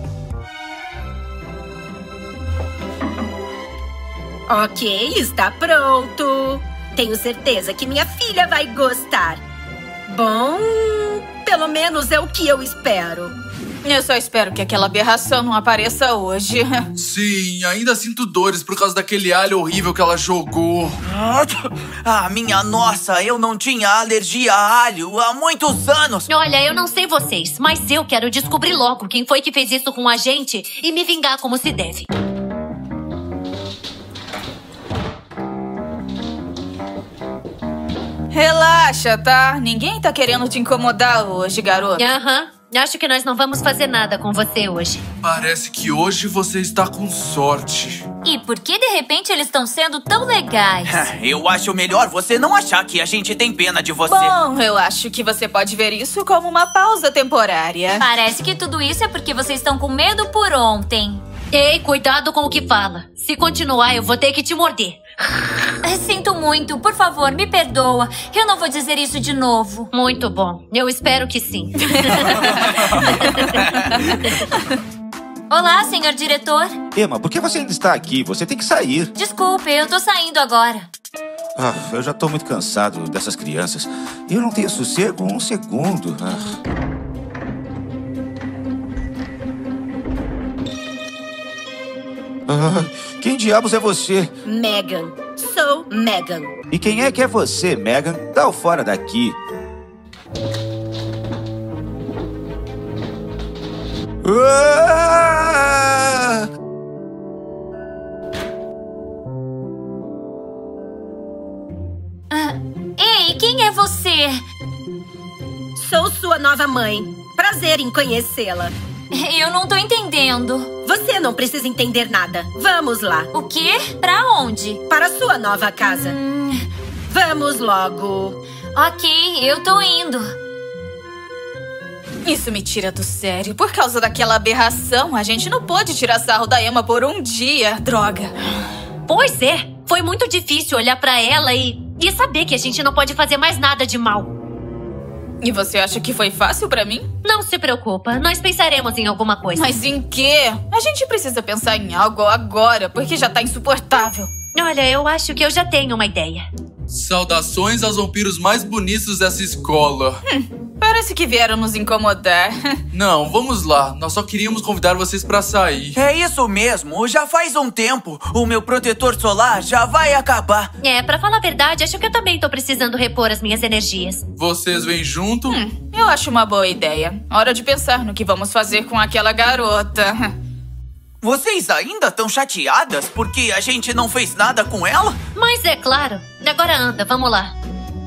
Ok, está pronto. Tenho certeza que minha filha vai gostar. Bom, pelo menos é o que eu espero. Eu só espero que aquela aberração não apareça hoje. Sim, ainda sinto dores por causa daquele alho horrível que ela jogou. Ah, minha nossa, eu não tinha alergia a alho há muitos anos. Olha, eu não sei vocês, mas eu quero descobrir logo quem foi que fez isso com a gente e me vingar como se deve. Relaxa, tá? Ninguém tá querendo te incomodar hoje, garota. Aham. Acho que nós não vamos fazer nada com você hoje. Parece que hoje você está com sorte. E por que de repente eles estão sendo tão legais? Eu acho melhor você não achar que a gente tem pena de você. Bom, eu acho que você pode ver isso como uma pausa temporária. Parece que tudo isso é porque vocês estão com medo por ontem. Ei, cuidado com o que fala. Se continuar, eu vou ter que te morder. Sinto muito, por favor, me perdoa. Eu não vou dizer isso de novo. Muito bom, eu espero que sim. Olá, senhor diretor. Emma, por que você ainda está aqui? Você tem que sair. Desculpe, eu tô saindo agora. Eu já tô muito cansado dessas crianças. Eu não tenho sossego um segundo. Quem diabos é você? Megan. Sou Megan. E quem é que é você, Megan? Dá o fora daqui. Ei, quem é você? Sou sua nova mãe. Prazer em conhecê-la. Eu não tô entendendo. Você não precisa entender nada. Vamos lá. O quê? Pra onde? Para sua nova casa. Vamos logo. Ok, eu tô indo. Isso me tira do sério. Por causa daquela aberração, a gente não pôde tirar sarro da Emma por um dia. Droga. Pois é. Foi muito difícil olhar pra ela e saber que a gente não pode fazer mais nada de mal. E você acha que foi fácil pra mim? Não se preocupa, nós pensaremos em alguma coisa. Mas em quê? A gente precisa pensar em algo agora, porque já tá insuportável. Olha, eu acho que eu já tenho uma ideia. Saudações aos vampiros mais bonitos dessa escola. Parece que vieram nos incomodar. Não, vamos lá. Nós só queríamos convidar vocês pra sair. É isso mesmo. Já faz um tempo. O meu protetor solar já vai acabar. Pra falar a verdade, acho que eu também tô precisando repor as minhas energias. Vocês vêm junto? Eu acho uma boa ideia. Hora de pensar no que vamos fazer com aquela garota. Vocês ainda estão chateadas porque a gente não fez nada com ela? Mas é claro. Agora anda, vamos lá.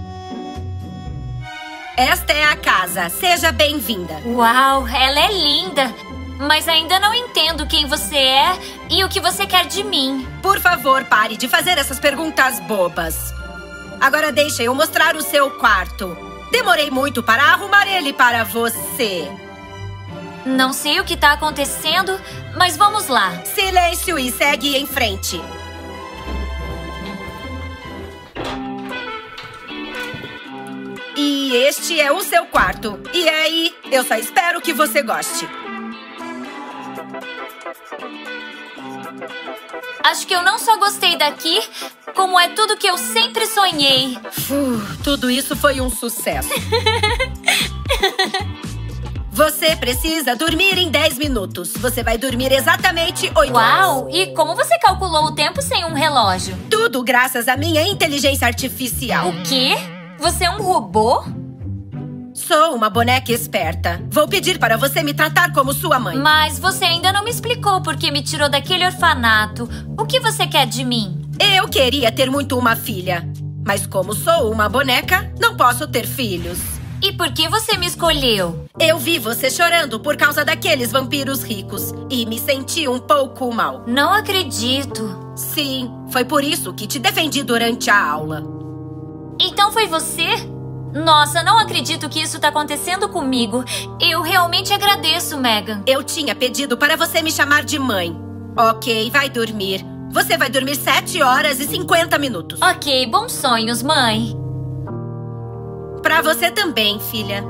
Esta é a casa. Seja bem-vinda. Uau, ela é linda. Mas ainda não entendo quem você é e o que você quer de mim. Por favor, pare de fazer essas perguntas bobas. Agora deixa eu mostrar o seu quarto. Demorei muito para arrumar ele para você. Não sei o que tá acontecendo, mas vamos lá. Silêncio e segue em frente. E este é o seu quarto. E aí, eu só espero que você goste. Acho que eu não só gostei daqui, como é tudo que eu sempre sonhei. Tudo isso foi um sucesso. Você precisa dormir em 10 minutos. Você vai dormir exatamente 8 horas. Uau! E como você calculou o tempo sem um relógio? Tudo graças à minha inteligência artificial. O quê? Você é um robô? Sou uma boneca esperta. Vou pedir para você me tratar como sua mãe. Mas você ainda não me explicou por que me tirou daquele orfanato. O que você quer de mim? Eu queria ter muito uma filha. Mas como sou uma boneca, não posso ter filhos. E por que você me escolheu? Eu vi você chorando por causa daqueles vampiros ricos. E me senti um pouco mal. Não acredito. Sim, foi por isso que te defendi durante a aula. Então foi você? Nossa, não acredito que isso tá acontecendo comigo. Eu realmente agradeço, Megan. Eu tinha pedido para você me chamar de mãe. Ok, vai dormir. Você vai dormir 7 horas e 50 minutos. Ok, bons sonhos, mãe. Pra você também, filha.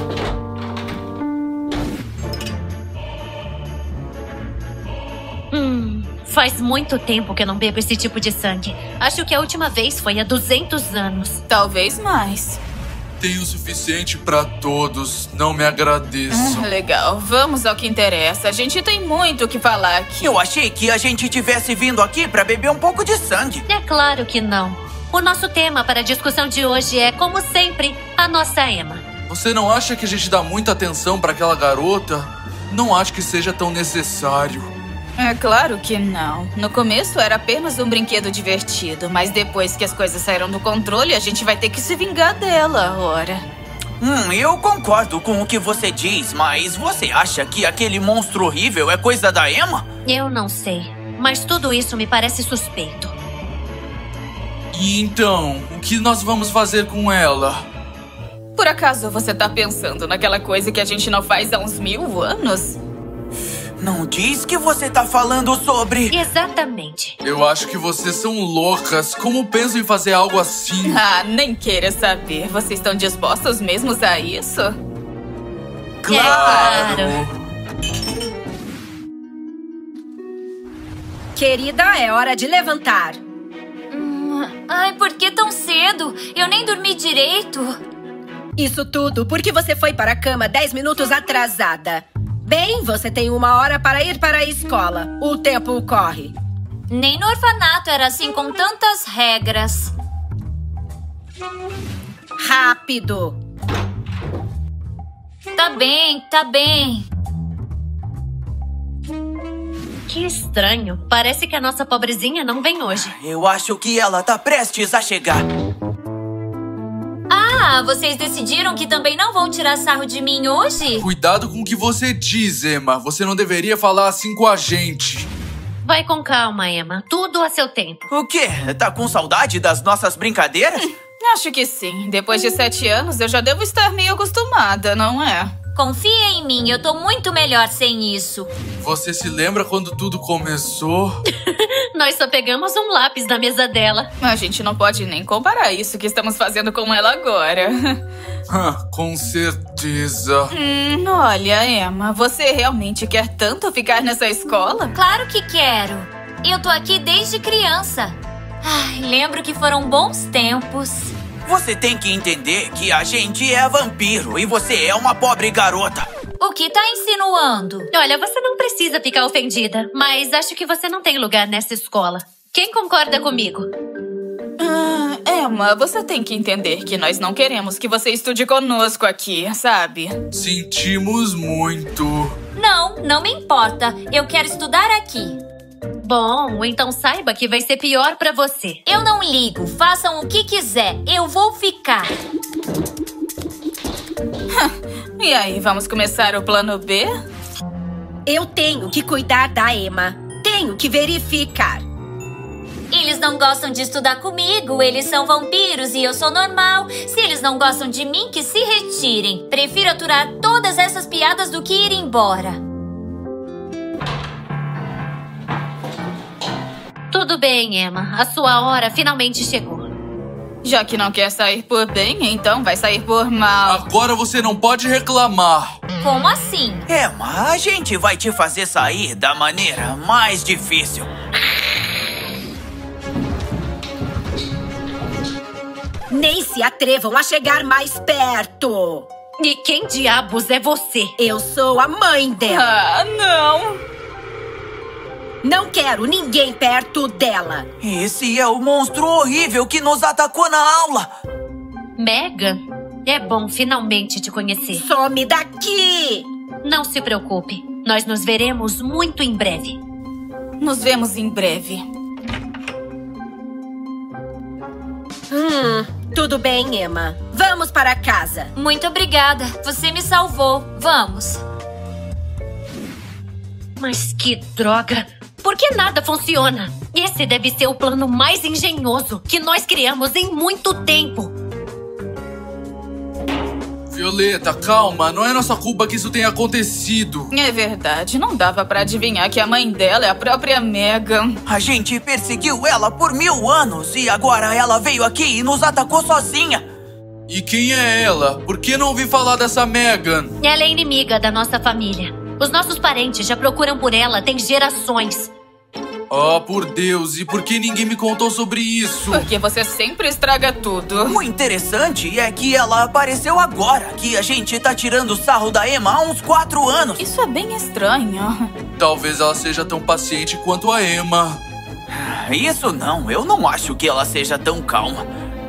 Faz muito tempo que eu não bebo esse tipo de sangue. Acho que a última vez foi há 200 anos. Talvez mais. Tenho o suficiente pra todos. Não me agradeço. Legal, vamos ao que interessa. A gente tem muito o que falar aqui. Eu achei que a gente tivesse vindo aqui pra beber um pouco de sangue. É claro que não. O nosso tema para a discussão de hoje é, como sempre, a nossa Emma. Você não acha que a gente dá muita atenção pra aquela garota? Não acho que seja tão necessário. É claro que não. No começo era apenas um brinquedo divertido, mas depois que as coisas saíram do controle, a gente vai ter que se vingar dela, ora. Eu concordo com o que você diz, mas você acha que aquele monstro horrível é coisa da Emma? Eu não sei, mas tudo isso me parece suspeito. E então, o que nós vamos fazer com ela? Por acaso você tá pensando naquela coisa que a gente não faz há uns 1000 anos? Não diz que você tá falando sobre... Exatamente. Eu acho que vocês são loucas. Como pensam em fazer algo assim? Ah, nem queira saber. Vocês estão dispostos mesmo a isso? Claro! Querida, é hora de levantar. Ai, por que tão cedo? Eu nem dormi direito. Isso tudo porque você foi para a cama 10 minutos atrasada. Bem, você tem 1 hora para ir para a escola. O tempo corre. Nem no orfanato era assim com tantas regras. Rápido. Tá bem, tá bem. Que estranho. Parece que a nossa pobrezinha não vem hoje. Eu acho que ela tá prestes a chegar. Ah, vocês decidiram que também não vão tirar sarro de mim hoje? Cuidado com o que você diz, Emma. Você não deveria falar assim com a gente. Vai com calma, Emma. Tudo a seu tempo. O quê? Tá com saudade das nossas brincadeiras? Acho que sim. Depois de 7 anos, eu já devo estar meio acostumada, não é? Confia em mim, eu tô muito melhor sem isso. Você se lembra quando tudo começou? Nós só pegamos um lápis da mesa dela. A gente não pode nem comparar isso que estamos fazendo com ela agora. Com certeza. Olha, Emma, você realmente quer tanto ficar nessa escola? Claro que quero. Eu tô aqui desde criança. Ai, lembro que foram bons tempos. Você tem que entender que a gente é vampiro e você é uma pobre garota. O que tá insinuando? Olha, você não precisa ficar ofendida, mas acho que você não tem lugar nessa escola. Quem concorda comigo? Emma, você tem que entender que nós não queremos que você estude conosco aqui, sabe? Sentimos muito. Não me importa. Eu quero estudar aqui. Bom, então saiba que vai ser pior pra você. Eu não ligo. Façam o que quiser. Eu vou ficar. E aí, vamos começar o plano B? Eu tenho que cuidar da Emma. Tenho que verificar. Eles não gostam de estudar comigo. Eles são vampiros e eu sou normal. Se eles não gostam de mim, que se retirem. Prefiro aturar todas essas piadas do que ir embora. Tudo bem, Emma. A sua hora finalmente chegou. Já que não quer sair por bem, então vai sair por mal. Agora você não pode reclamar. Como assim? Emma, a gente vai te fazer sair da maneira mais difícil. Nem se atrevam a chegar mais perto. E quem diabos é você? Eu sou a mãe dela. Ah, não! Não quero ninguém perto dela. Esse é o monstro horrível que nos atacou na aula. Megan, é bom finalmente te conhecer. Some daqui! Não se preocupe, nós nos veremos muito em breve. Nos vemos em breve. Tudo bem, Emma. Vamos para casa. Muito obrigada. Você me salvou. Vamos. Mas que droga! Por que nada funciona? Esse deve ser o plano mais engenhoso que nós criamos em muito tempo. Violeta, calma. Não é nossa culpa que isso tenha acontecido. É verdade. Não dava pra adivinhar que a mãe dela é a própria Megan. A gente perseguiu ela por 1000 anos e agora ela veio aqui e nos atacou sozinha. E quem é ela? Por que não ouvi falar dessa Megan? Ela é inimiga da nossa família. Os nossos parentes já procuram por ela tem gerações. Oh, por Deus, e por que ninguém me contou sobre isso? Porque você sempre estraga tudo. O interessante é que ela apareceu agora, que a gente tá tirando sarro da Emma há uns 4 anos. Isso é bem estranho. Talvez ela seja tão paciente quanto a Emma. Isso não, eu não acho que ela seja tão calma.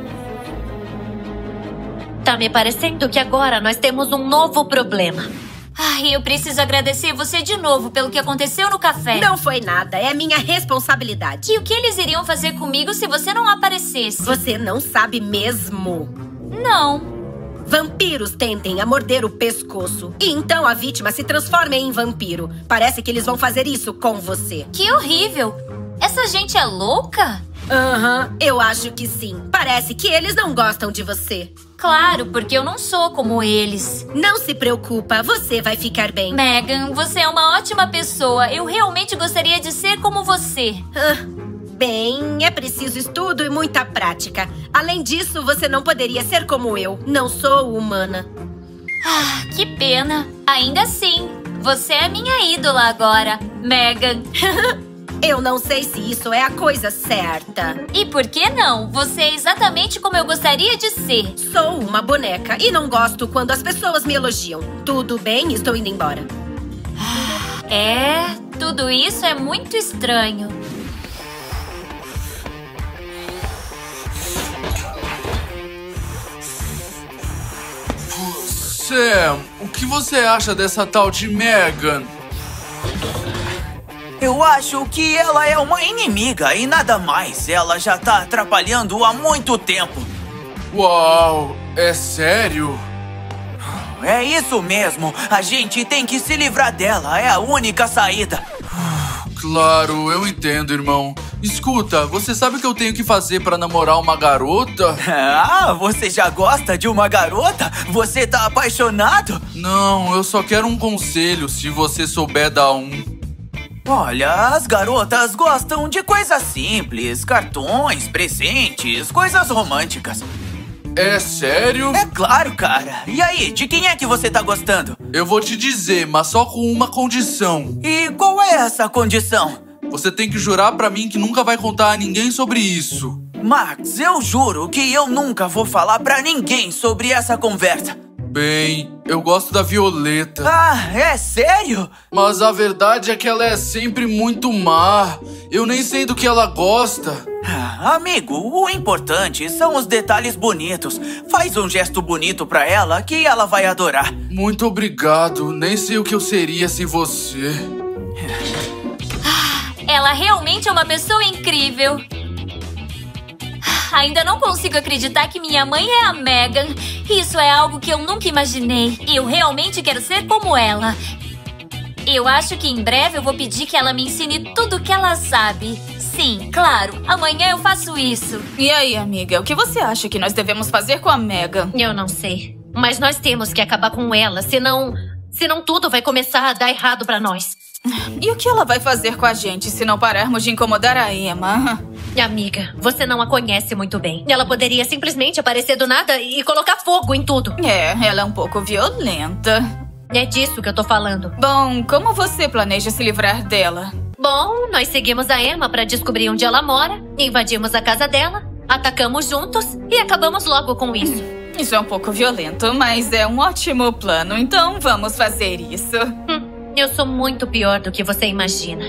Tá me parecendo que agora nós temos um novo problema. Ai, eu preciso agradecer você de novo pelo que aconteceu no café. Não foi nada, é minha responsabilidade. E o que eles iriam fazer comigo se você não aparecesse? Você não sabe mesmo. Não. Vampiros tendem a morder o pescoço. E então a vítima se transforma em vampiro. Parece que eles vão fazer isso com você. Que horrível. Essa gente é louca? Aham, eu acho que sim. Parece que eles não gostam de você. Claro, porque eu não sou como eles. Não se preocupa, você vai ficar bem. Megan, você é uma ótima pessoa. Eu realmente gostaria de ser como você. Bem, é preciso estudo e muita prática. Além disso, você não poderia ser como eu. Não sou humana. Ah, que pena. Ainda assim, você é minha ídola agora, Megan. Eu não sei se isso é a coisa certa. E por que não? Você é exatamente como eu gostaria de ser. Sou uma boneca e não gosto quando as pessoas me elogiam. Tudo bem, estou indo embora. É, tudo isso é muito estranho. Sam, o que você acha dessa tal de Megan? Eu acho que ela é uma inimiga e nada mais. Ela já tá atrapalhando há muito tempo. Uau, é sério? É isso mesmo. A gente tem que se livrar dela. É a única saída. Claro, eu entendo, irmão. Escuta, você sabe o que eu tenho que fazer pra namorar uma garota? Ah, você já gosta de uma garota? Você tá apaixonado? Não, eu só quero um conselho, se você souber dar um. Olha, as garotas gostam de coisas simples, cartões, presentes, coisas românticas. É sério? É claro, cara. E aí, de quem é que você tá gostando? Eu vou te dizer, mas só com uma condição. E qual é essa condição? Você tem que jurar pra mim que nunca vai contar a ninguém sobre isso. Max, eu juro que eu nunca vou falar pra ninguém sobre essa conversa. Bem, eu gosto da Violeta. Ah, é sério? Mas a verdade é que ela é sempre muito má. Eu nem sei do que ela gosta. Amigo, o importante são os detalhes bonitos. Faz um gesto bonito pra ela que ela vai adorar. Muito obrigado. Nem sei o que eu seria sem você. Ela realmente é uma pessoa incrível. Ainda não consigo acreditar que minha mãe é a Megan. Isso é algo que eu nunca imaginei. Eu realmente quero ser como ela. Eu acho que em breve eu vou pedir que ela me ensine tudo o que ela sabe. Sim, claro. Amanhã eu faço isso. E aí, amiga, o que você acha que nós devemos fazer com a Megan? Eu não sei. Mas nós temos que acabar com ela, senão tudo vai começar a dar errado pra nós. E o que ela vai fazer com a gente se não pararmos de incomodar a Emma? Amiga, você não a conhece muito bem. Ela poderia simplesmente aparecer do nada e colocar fogo em tudo. É, ela é um pouco violenta. É disso que eu tô falando. Bom, como você planeja se livrar dela? Bom, nós seguimos a Emma pra descobrir onde ela mora, invadimos a casa dela, atacamos juntos e acabamos logo com isso. Isso é um pouco violento, mas é um ótimo plano, então vamos fazer isso. Eu sou muito pior do que você imagina.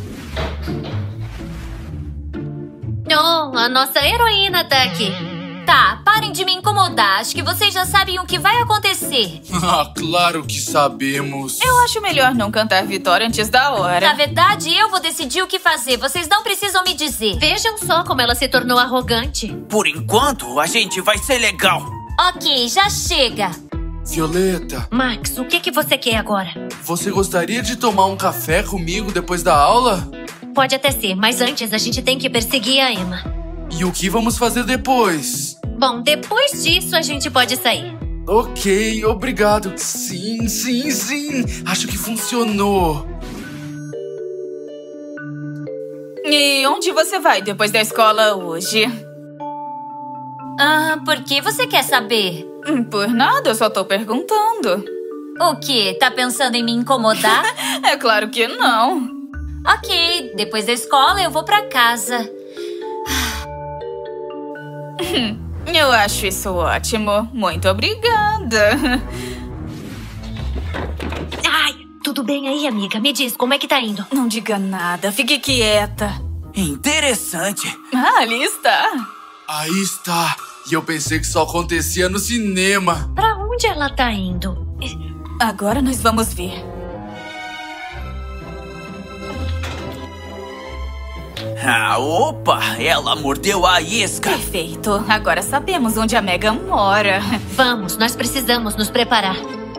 Oh, a nossa heroína tá aqui. Tá, parem de me incomodar. Acho que vocês já sabem o que vai acontecer. Ah, claro que sabemos. Eu acho melhor não cantar vitória antes da hora. Na verdade, eu vou decidir o que fazer. Vocês não precisam me dizer. Vejam só como ela se tornou arrogante. Por enquanto, a gente vai ser legal. Ok, já chega. Violeta. Max, o que você quer agora? Você gostaria de tomar um café comigo depois da aula? Pode até ser, mas antes a gente tem que perseguir a Emma. E o que vamos fazer depois? Bom, depois disso a gente pode sair. Ok, obrigado. Sim. Acho que funcionou. E onde você vai depois da escola hoje? Por que você quer saber? Por nada, eu só tô perguntando. O quê? Tá pensando em me incomodar? É claro que não. Ok, depois da escola eu vou pra casa. Eu acho isso ótimo. Muito obrigada. Ai, tudo bem aí, amiga? Me diz, como é que tá indo? Não diga nada, fique quieta. Interessante. Ali está. Aí está. E eu pensei que só acontecia no cinema. Pra onde ela tá indo? Agora nós vamos ver. Opa! Ela mordeu a isca. Perfeito. Agora sabemos onde a Megan mora. Vamos, nós precisamos nos preparar.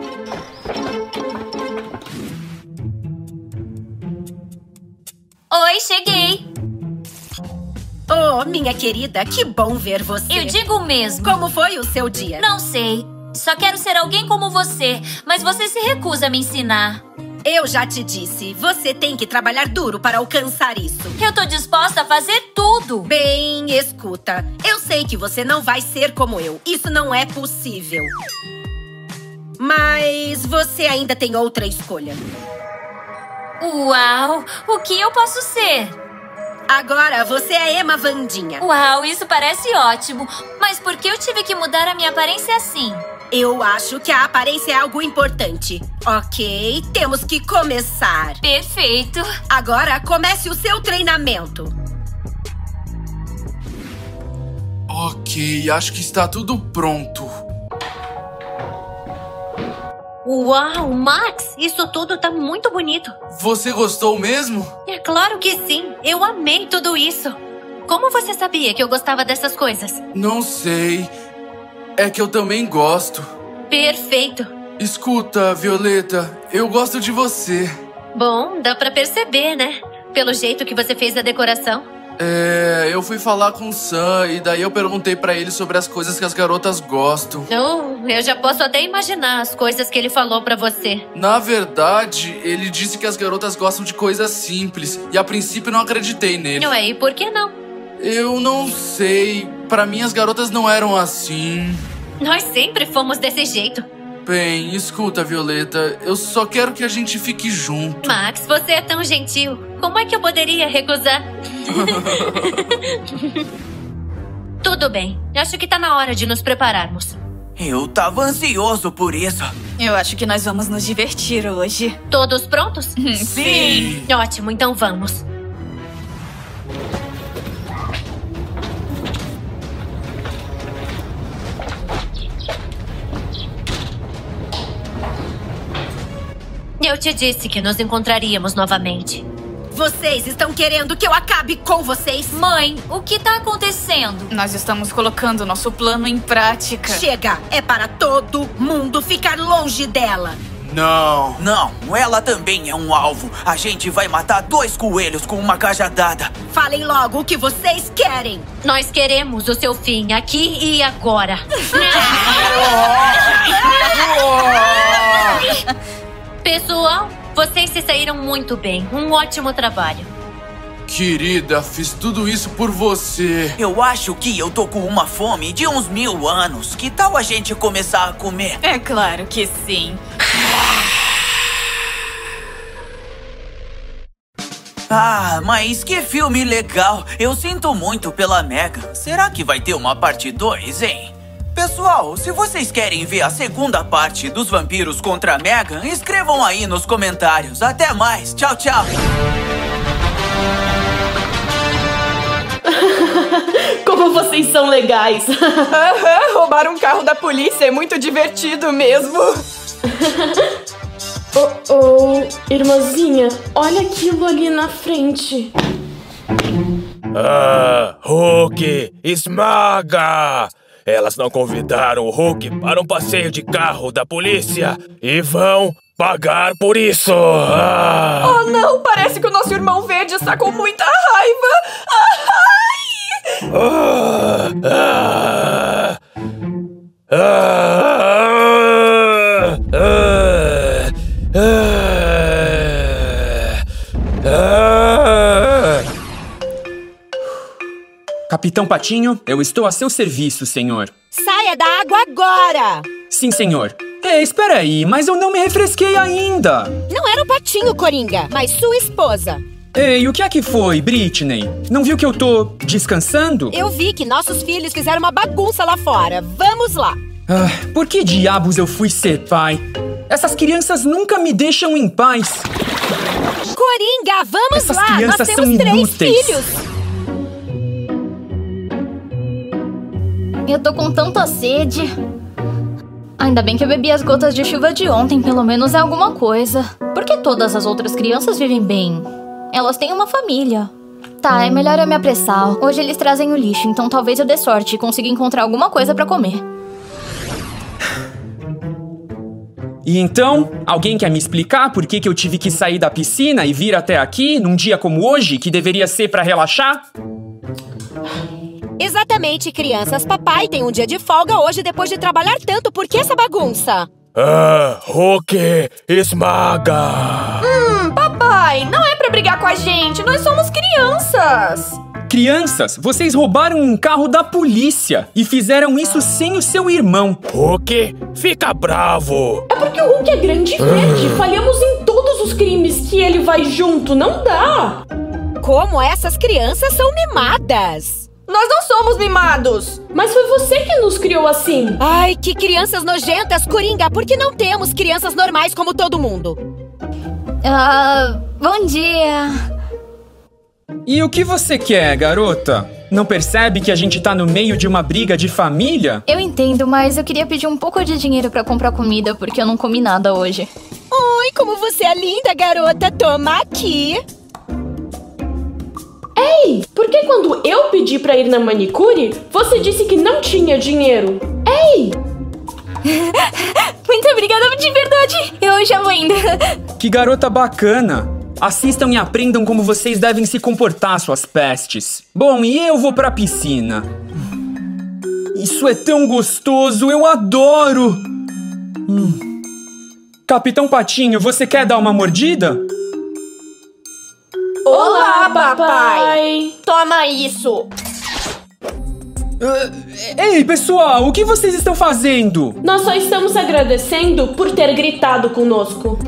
Oi, cheguei. Oh, minha querida, que bom ver você. Eu digo mesmo. Como foi o seu dia? Não sei. Só quero ser alguém como você, mas você se recusa a me ensinar. Eu já te disse, você tem que trabalhar duro para alcançar isso. Eu tô disposta a fazer tudo. Bem, escuta. Eu sei que você não vai ser como eu. Isso não é possível. Mas você ainda tem outra escolha. Uau! O que eu posso ser? Agora você é Emma Vandinha. Uau, isso parece ótimo. Mas por que eu tive que mudar a minha aparência assim? Eu acho que a aparência é algo importante. Ok, temos que começar. Perfeito. Agora comece o seu treinamento. Ok, acho que está tudo pronto. Uau, Max, isso tudo tá muito bonito. Você gostou mesmo? É claro que sim, eu amei tudo isso. Como você sabia que eu gostava dessas coisas? Não sei. É que eu também gosto. Perfeito. Escuta, Violeta, eu gosto de você. Bom, dá pra perceber, né? Pelo jeito que você fez a decoração. Eu fui falar com o Sam e daí eu perguntei pra ele sobre as coisas que as garotas gostam. Eu já posso até imaginar as coisas que ele falou pra você. Na verdade, ele disse que as garotas gostam de coisas simples e a princípio não acreditei nele. Ué, e por que não? Eu não sei. Pra mim as garotas não eram assim. Nós sempre fomos desse jeito. Bem, escuta, Violeta, eu só quero que a gente fique junto. Max, você é tão gentil. Como é que eu poderia recusar? Tudo bem. Acho que tá na hora de nos prepararmos. Eu tava ansioso por isso. Eu acho que nós vamos nos divertir hoje. Todos prontos? Sim. Ótimo, então vamos. Eu te disse que nos encontraríamos novamente. Vocês estão querendo que eu acabe com vocês? Mãe, o que tá acontecendo? Nós estamos colocando nosso plano em prática. Chega! É para todo mundo ficar longe dela. Não, ela também é um alvo. A gente vai matar 2 coelhos com uma cajadada. Falem logo o que vocês querem. Nós queremos o seu fim aqui e agora. Pessoal, vocês se saíram muito bem. Um ótimo trabalho. Querida, fiz tudo isso por você. Eu acho que eu tô com uma fome de uns 1000 anos. Que tal a gente começar a comer? É claro que sim. Mas que filme legal. Eu sinto muito pela Megan. Será que vai ter uma parte 2, hein? Pessoal, se vocês querem ver a segunda parte dos vampiros contra a Megan, escrevam aí nos comentários. Até mais. Tchau, tchau. Como vocês são legais. Roubar um carro da polícia é muito divertido mesmo. Irmãzinha, olha aquilo ali na frente. Hulk, esmaga! Elas não convidaram o Hulk para um passeio de carro da polícia e vão pagar por isso! Oh não, parece que o nosso irmão verde está com muita raiva! Capitão Patinho, eu estou a seu serviço, senhor. Saia da água agora! Sim, senhor. Ei, espera aí, mas eu não me refresquei ainda. Não era o Patinho, Coringa, mas sua esposa. Ei, o que é que foi, Britney? Não viu que eu tô descansando? Eu vi que nossos filhos fizeram uma bagunça lá fora. Vamos lá. Ah, por que diabos eu fui ser pai? Essas crianças nunca me deixam em paz. Coringa, vamos Essas lá! crianças Nós temos são 3 inúteis. filhos! Eu tô com tanta sede. Ainda bem que eu bebi as gotas de chuva de ontem, pelo menos é alguma coisa. Por que todas as outras crianças vivem bem? Elas têm uma família. Tá, é melhor eu me apressar. Hoje eles trazem o lixo, então talvez eu dê sorte e consiga encontrar alguma coisa pra comer. E então, alguém quer me explicar por que eu tive que sair da piscina e vir até aqui, num dia como hoje, que deveria ser pra relaxar? Exatamente, crianças. Papai tem um dia de folga hoje depois de trabalhar tanto. Por que essa bagunça? Hulk, esmaga! Papai, não é pra brigar com a gente. Nós somos crianças. Crianças, vocês roubaram um carro da polícia e fizeram isso sem o seu irmão. Hulk, fica bravo. É porque o Hulk é grande e verde. Falhamos em todos os crimes que ele vai junto. Não dá. Como essas crianças são mimadas. Nós não somos mimados. Mas foi você que nos criou assim. Ai, que crianças nojentas, Coringa. Por que não temos crianças normais como todo mundo? Bom dia. E o que você quer, garota? Não percebe que a gente tá no meio de uma briga de família? Eu entendo, mas eu queria pedir um pouco de dinheiro pra comprar comida, porque eu não comi nada hoje. Oi, como você é linda, garota. Toma aqui. Ei, por que quando eu pedi pra ir na manicure, você disse que não tinha dinheiro? Ei! Muito obrigada, de verdade. Eu já vou indo. Que garota bacana. Assistam e aprendam como vocês devem se comportar, suas pestes. Bom, e eu vou pra piscina. Isso é tão gostoso, eu adoro! Capitão Patinho, você quer dar uma mordida? Olá, papai! Toma isso! Ei, pessoal, o que vocês estão fazendo? Nós só estamos agradecendo por ter gritado conosco.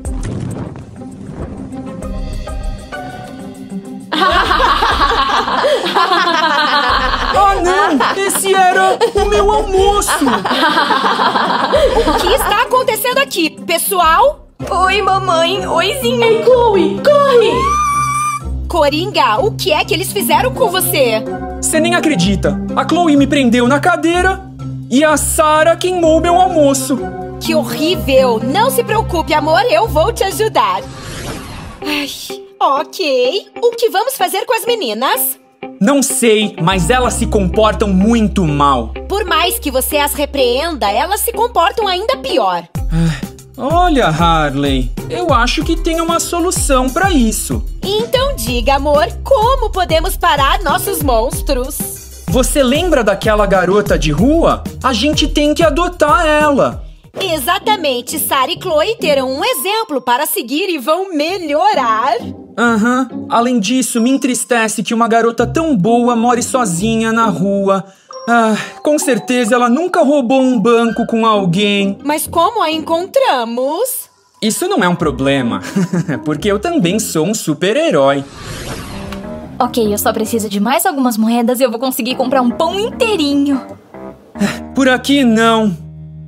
Oh não! Esse era o meu almoço! O que está acontecendo aqui, pessoal? Oi, mamãe! Oizinho! Ei, Chloe, corre! Coringa, o que é que eles fizeram com você? Você nem acredita! A Chloe me prendeu na cadeira e a Sarah queimou meu almoço! Que horrível! Não se preocupe, amor, eu vou te ajudar. Ai, ok. O que vamos fazer com as meninas? Não sei, mas elas se comportam muito mal. Por mais que você as repreenda, elas se comportam ainda pior. Olha, Harley, eu acho que tem uma solução pra isso. Então diga, amor, como podemos parar nossos monstros? Você lembra daquela garota de rua? A gente tem que adotar ela. Exatamente, Sarah e Chloe terão um exemplo para seguir e vão melhorar. Além disso, me entristece que uma garota tão boa more sozinha na rua. Com certeza ela nunca roubou um banco com alguém. Mas como a encontramos? Isso não é um problema, porque eu também sou um super-herói. Ok, eu só preciso de mais algumas moedas e eu vou conseguir comprar um pão inteirinho. Por aqui não.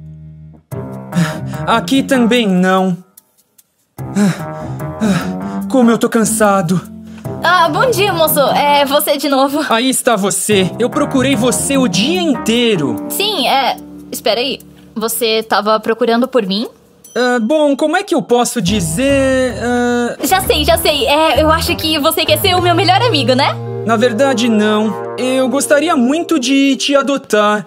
Aqui também não. Como eu tô cansado. Bom dia, moço. É você de novo. Aí está você. Eu procurei você o dia inteiro. Sim, espera aí. Você tava procurando por mim? Bom, como é que eu posso dizer... Já sei. Eu acho que você quer ser o meu melhor amigo, né? Na verdade, não. Eu gostaria muito de te adotar.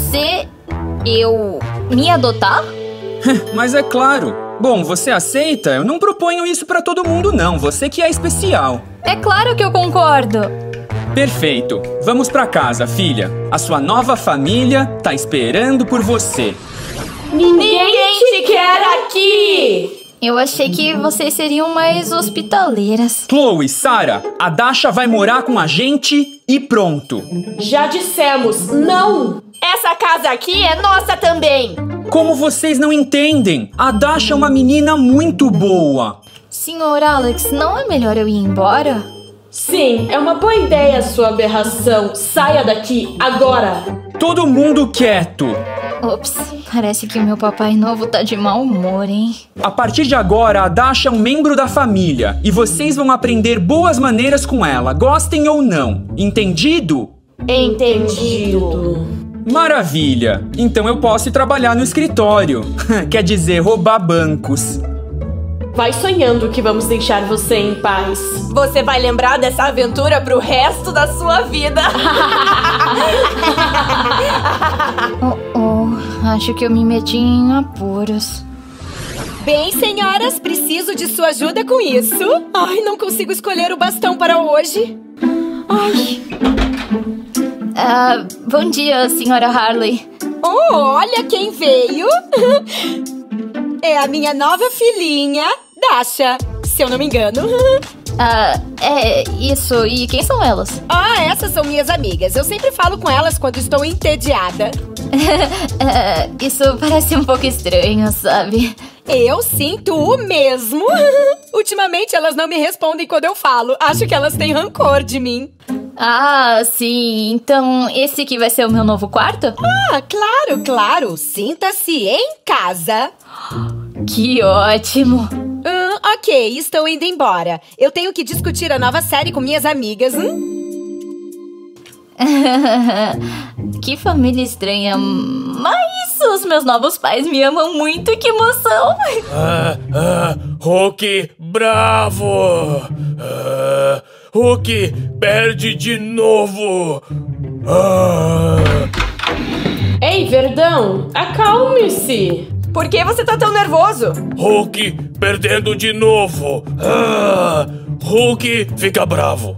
Me adotar? Mas é claro. Bom, você aceita? Eu não proponho isso pra todo mundo, não. Você que é especial. É claro que eu concordo. Perfeito. Vamos pra casa, filha. A sua nova família tá esperando por você. Ninguém te quer aqui! Eu achei que vocês seriam mais hospitaleiras. Chloe, Sarah, a Dasha vai morar com a gente e pronto. Já dissemos, não! Essa casa aqui é nossa também! Como vocês não entendem? A Dasha é uma menina muito boa. Senhor Alex, não é melhor eu ir embora? Sim, é uma boa ideia sua aberração. Saia daqui, agora! Todo mundo quieto! Ops, parece que o meu papai novo tá de mau humor, hein? A partir de agora, a Dasha é um membro da família e vocês vão aprender boas maneiras com ela, gostem ou não. Entendido? Entendido. Maravilha! Então eu posso ir trabalhar no escritório. Quer dizer, roubar bancos. Vai sonhando que vamos deixar você em paz. Você vai lembrar dessa aventura pro resto da sua vida. Acho que eu me meti em apuros. Bem, senhoras, preciso de sua ajuda com isso. Ai, não consigo escolher o bastão para hoje. Ai. Bom dia, senhora Harley. Oh, olha quem veio. É a minha nova filhinha, Dasha, se eu não me engano. É isso. E quem são elas? Essas são minhas amigas. Eu sempre falo com elas quando estou entediada. Isso parece um pouco estranho, sabe? Eu sinto o mesmo. Ultimamente elas não me respondem quando eu falo. Acho que elas têm rancor de mim. Sim. Então esse aqui vai ser o meu novo quarto? Claro, claro. Sinta-se em casa. Que ótimo. Ok, estou indo embora. Eu tenho que discutir a nova série com minhas amigas. Que família estranha. Mas os meus novos pais me amam muito. Que emoção. Hulk, bravo! Hulk, perde de novo! Ei, Verdão, acalme-se! Por que você tá tão nervoso? Hulk, perdendo de novo! Hulk, fica bravo!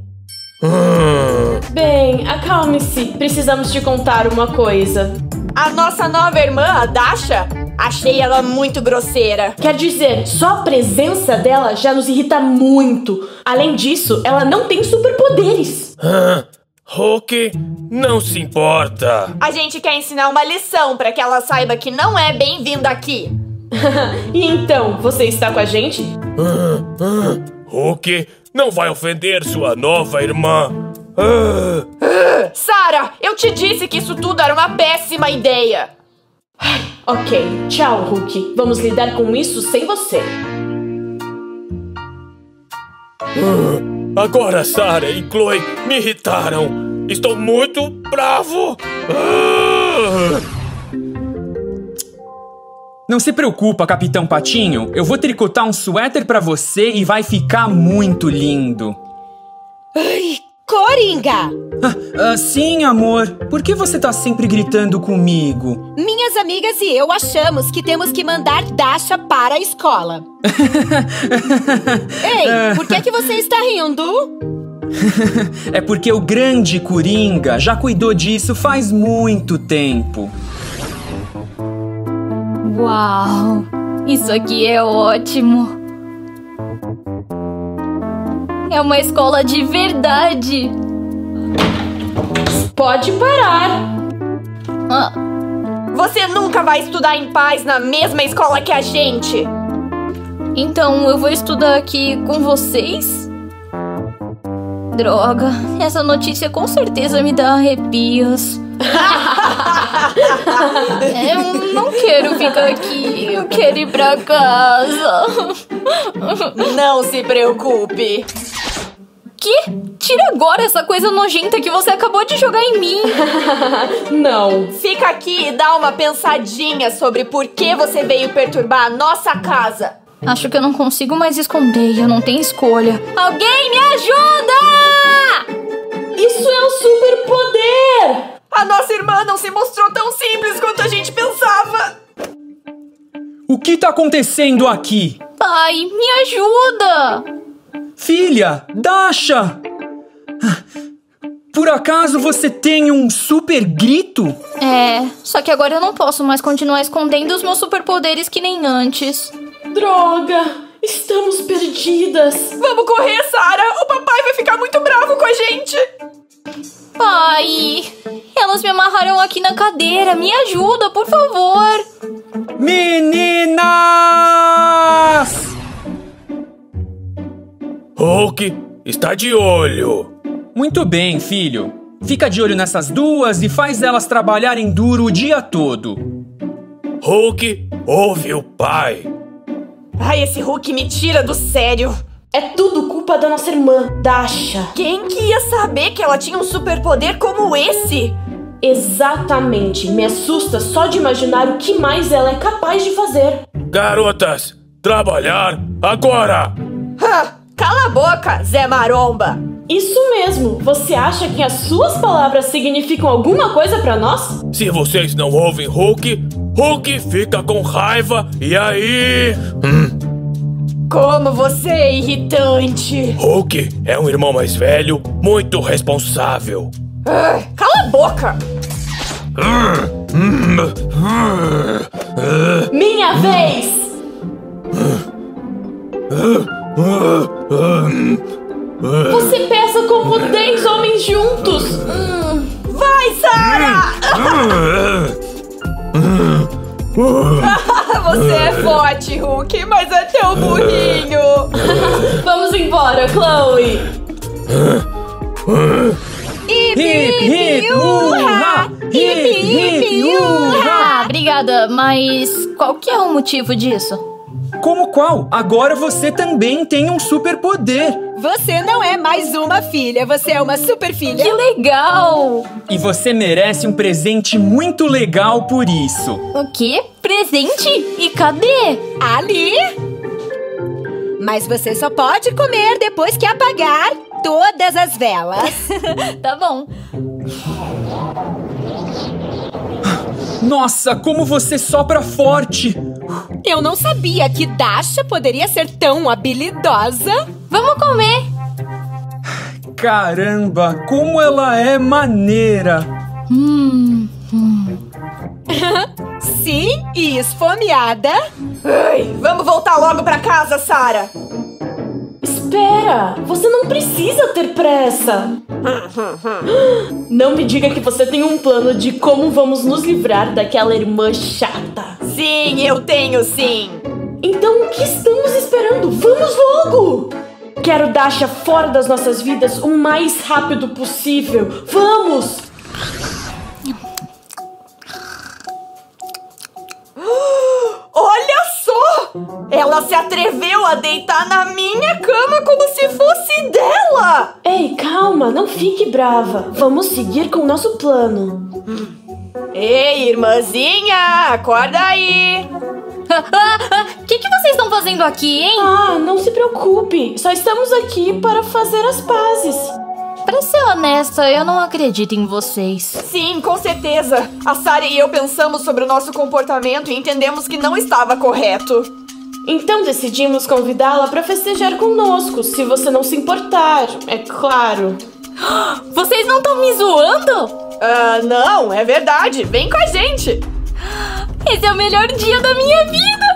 Bem, acalme-se. Precisamos te contar uma coisa. A nossa nova irmã, a Dasha, achei ela muito grosseira. Quer dizer, só a presença dela já nos irrita muito. Além disso, ela não tem superpoderes. Hulk, não se importa. A gente quer ensinar uma lição pra que ela saiba que não é bem-vinda aqui. E então, você está com a gente? Hulk, não vai ofender sua nova irmã. Sarah, eu te disse que isso tudo era uma péssima ideia. Ok, tchau, Hulk. Vamos lidar com isso sem você. Agora Sarah e Chloe me irritaram. Estou muito bravo. Não se preocupa, Capitão Patinho. Eu vou tricotar um suéter pra você e vai ficar muito lindo. Ai, Coringa! Sim, amor. Por que você tá sempre gritando comigo? Minhas amigas e eu achamos que temos que mandar Dasha para a escola. Ei, por que você está rindo? É porque o grande Coringa já cuidou disso faz muito tempo. Uau! Isso aqui é ótimo! É uma escola de verdade! Pode parar! Você nunca vai estudar em paz na mesma escola que a gente! Então eu vou estudar aqui com vocês? Droga, essa notícia com certeza me dá arrepios. Eu não quero ficar aqui, eu quero ir pra casa. Não se preocupe. Que? Tira agora essa coisa nojenta que você acabou de jogar em mim. Não. Fica aqui e dá uma pensadinha sobre por que você veio perturbar a nossa casa. Acho que eu não consigo mais esconder, eu não tenho escolha. Alguém me ajuda! Isso é um superpoder! A nossa irmã não se mostrou tão simples quanto a gente pensava. O que tá acontecendo aqui? Pai, me ajuda! Filha, Dasha! Por acaso você tem um super grito? Só que agora eu não posso mais continuar escondendo os meus superpoderes que nem antes. Droga! Estamos perdidas! Vamos correr, Sarah! O papai vai ficar muito bravo com a gente! Pai, elas me amarraram aqui na cadeira. Me ajuda, por favor. Meninas! Hulk está de olho. Muito bem, filho. Fica de olho nessas duas e faz elas trabalharem duro o dia todo. Hulk, ouve o pai. Ai, esse Hulk me tira do sério. É tudo culpa da nossa irmã, Dasha. Quem que ia saber que ela tinha um superpoder como esse? Exatamente. Me assusta só de imaginar o que mais ela é capaz de fazer. Garotas, trabalhar agora! Cala a boca, Zé Maromba! Isso mesmo. Você acha que as suas palavras significam alguma coisa pra nós? Se vocês não ouvem Hulk, Hulk fica com raiva e aí... Como você é irritante! Hulk é um irmão mais velho, muito responsável. Cala a boca! Minha vez! Você pesa como 10 homens juntos! Vai, Sarah! Você é forte, Hulk, mas é teu burrinho! Vamos embora, Chloe! Hip, hip, hurra! Hip, hip, hurra! Obrigada, mas qual que é o motivo disso? Como qual? Agora você também tem um superpoder. Você não é mais uma filha, você é uma super filha. Que legal! E você merece um presente muito legal por isso. O quê? Presente? E cadê? Ali! Mas você só pode comer depois que apagar todas as velas. Tá bom. Nossa, como você sopra forte! Eu não sabia que Dasha poderia ser tão habilidosa. Vamos comer! Caramba, como ela é maneira! Sim, e esfomeada. Ai, vamos voltar logo pra casa, Sarah! Espera! Você não precisa ter pressa! Não me diga que você tem um plano de como vamos nos livrar daquela irmã chata. Sim, eu tenho sim! Então o que estamos esperando? Vamos logo! Quero Dasha fora das nossas vidas o mais rápido possível. Vamos! Olha só! Ela se atreveu a deitar na minha cama como se fosse dela! Ei, calma, não fique brava. Vamos seguir com o nosso plano. Ei, irmãzinha, acorda aí! O que vocês estão fazendo aqui, hein? Ah, não se preocupe. Só estamos aqui para fazer as pazes. Pra ser honesta, eu não acredito em vocês. Sim, com certeza. A Sarah e eu pensamos sobre o nosso comportamento e entendemos que não estava correto. Então decidimos convidá-la para festejar conosco, se você não se importar, é claro. Vocês não estão me zoando? Não, é verdade. Vem com a gente. Esse é o melhor dia da minha vida.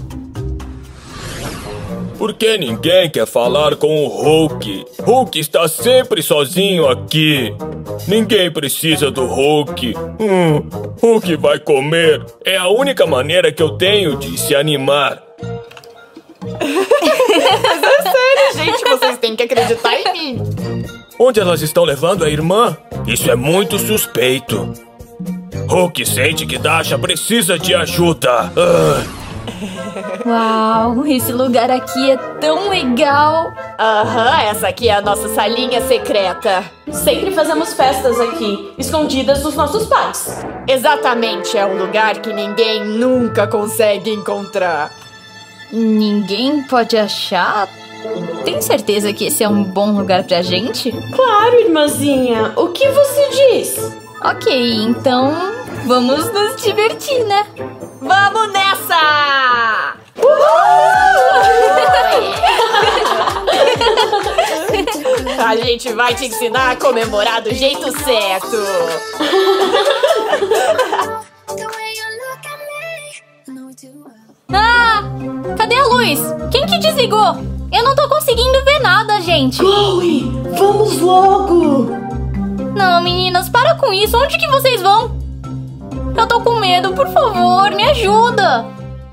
Por que ninguém quer falar com o Hulk? Hulk está sempre sozinho aqui. Ninguém precisa do Hulk. Hulk vai comer. É a única maneira que eu tenho de se animar. Mas é sério, gente. Vocês têm que acreditar em mim. Onde elas estão levando a irmã? Isso é muito suspeito. Hulk sente que Dasha precisa de ajuda. Uau, esse lugar aqui é tão legal. Essa aqui é a nossa salinha secreta. Sempre fazemos festas aqui, escondidas dos nossos pais. Exatamente, é um lugar que ninguém nunca consegue encontrar. Ninguém pode achar? Tem certeza que esse é um bom lugar pra gente? Claro, irmãzinha. O que você diz? Ok, então vamos nos divertir, né? Vamos nessa! A gente vai te ensinar a comemorar do jeito certo. Ah! Cadê a luz? Quem que desligou? Eu não tô conseguindo ver nada, gente. Chloe, vamos logo. Não, meninas, para com isso. Onde que vocês vão? Eu tô com medo, por favor, me ajuda.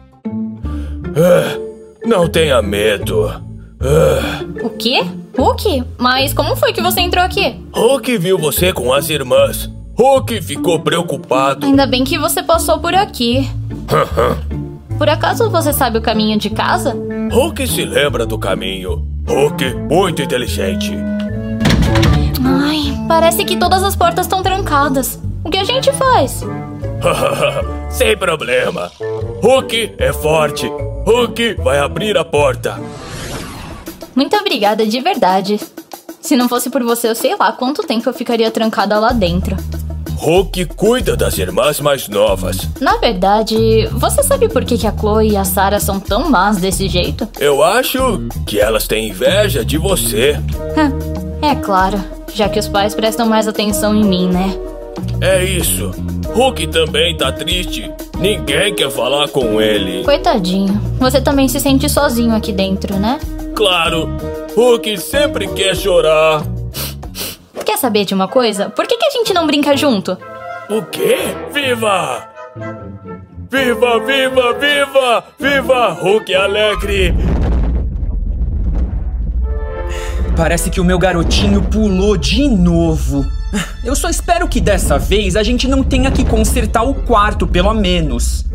Não tenha medo. O quê? Hulk? Mas como foi que você entrou aqui? Hulk viu você com as irmãs. Hulk ficou preocupado. Ainda bem que você passou por aqui. Por acaso você sabe o caminho de casa? Hulk se lembra do caminho. Hulk, muito inteligente. Ai, parece que todas as portas estão trancadas. O que a gente faz? Sem problema. Hulk é forte. Hulk vai abrir a porta. Muito obrigada, de verdade. Se não fosse por você, eu sei lá quanto tempo eu ficaria trancada lá dentro. Hulk cuida das irmãs mais novas. Na verdade, você sabe por que a Chloe e a Sarah são tão más desse jeito? Eu acho que elas têm inveja de você. É claro, já que os pais prestam mais atenção em mim, né? É isso. Hulk também tá triste. Ninguém quer falar com ele. Coitadinho. Você também se sente sozinho aqui dentro, né? Claro. Hulk sempre quer chorar. Quer saber de uma coisa? Por que a gente não brinca junto? O quê? Viva! Viva, viva, viva! Viva Hulk alegre! Parece que o meu garotinho pulou de novo. Eu só espero que dessa vez a gente não tenha que consertar o quarto, pelo menos.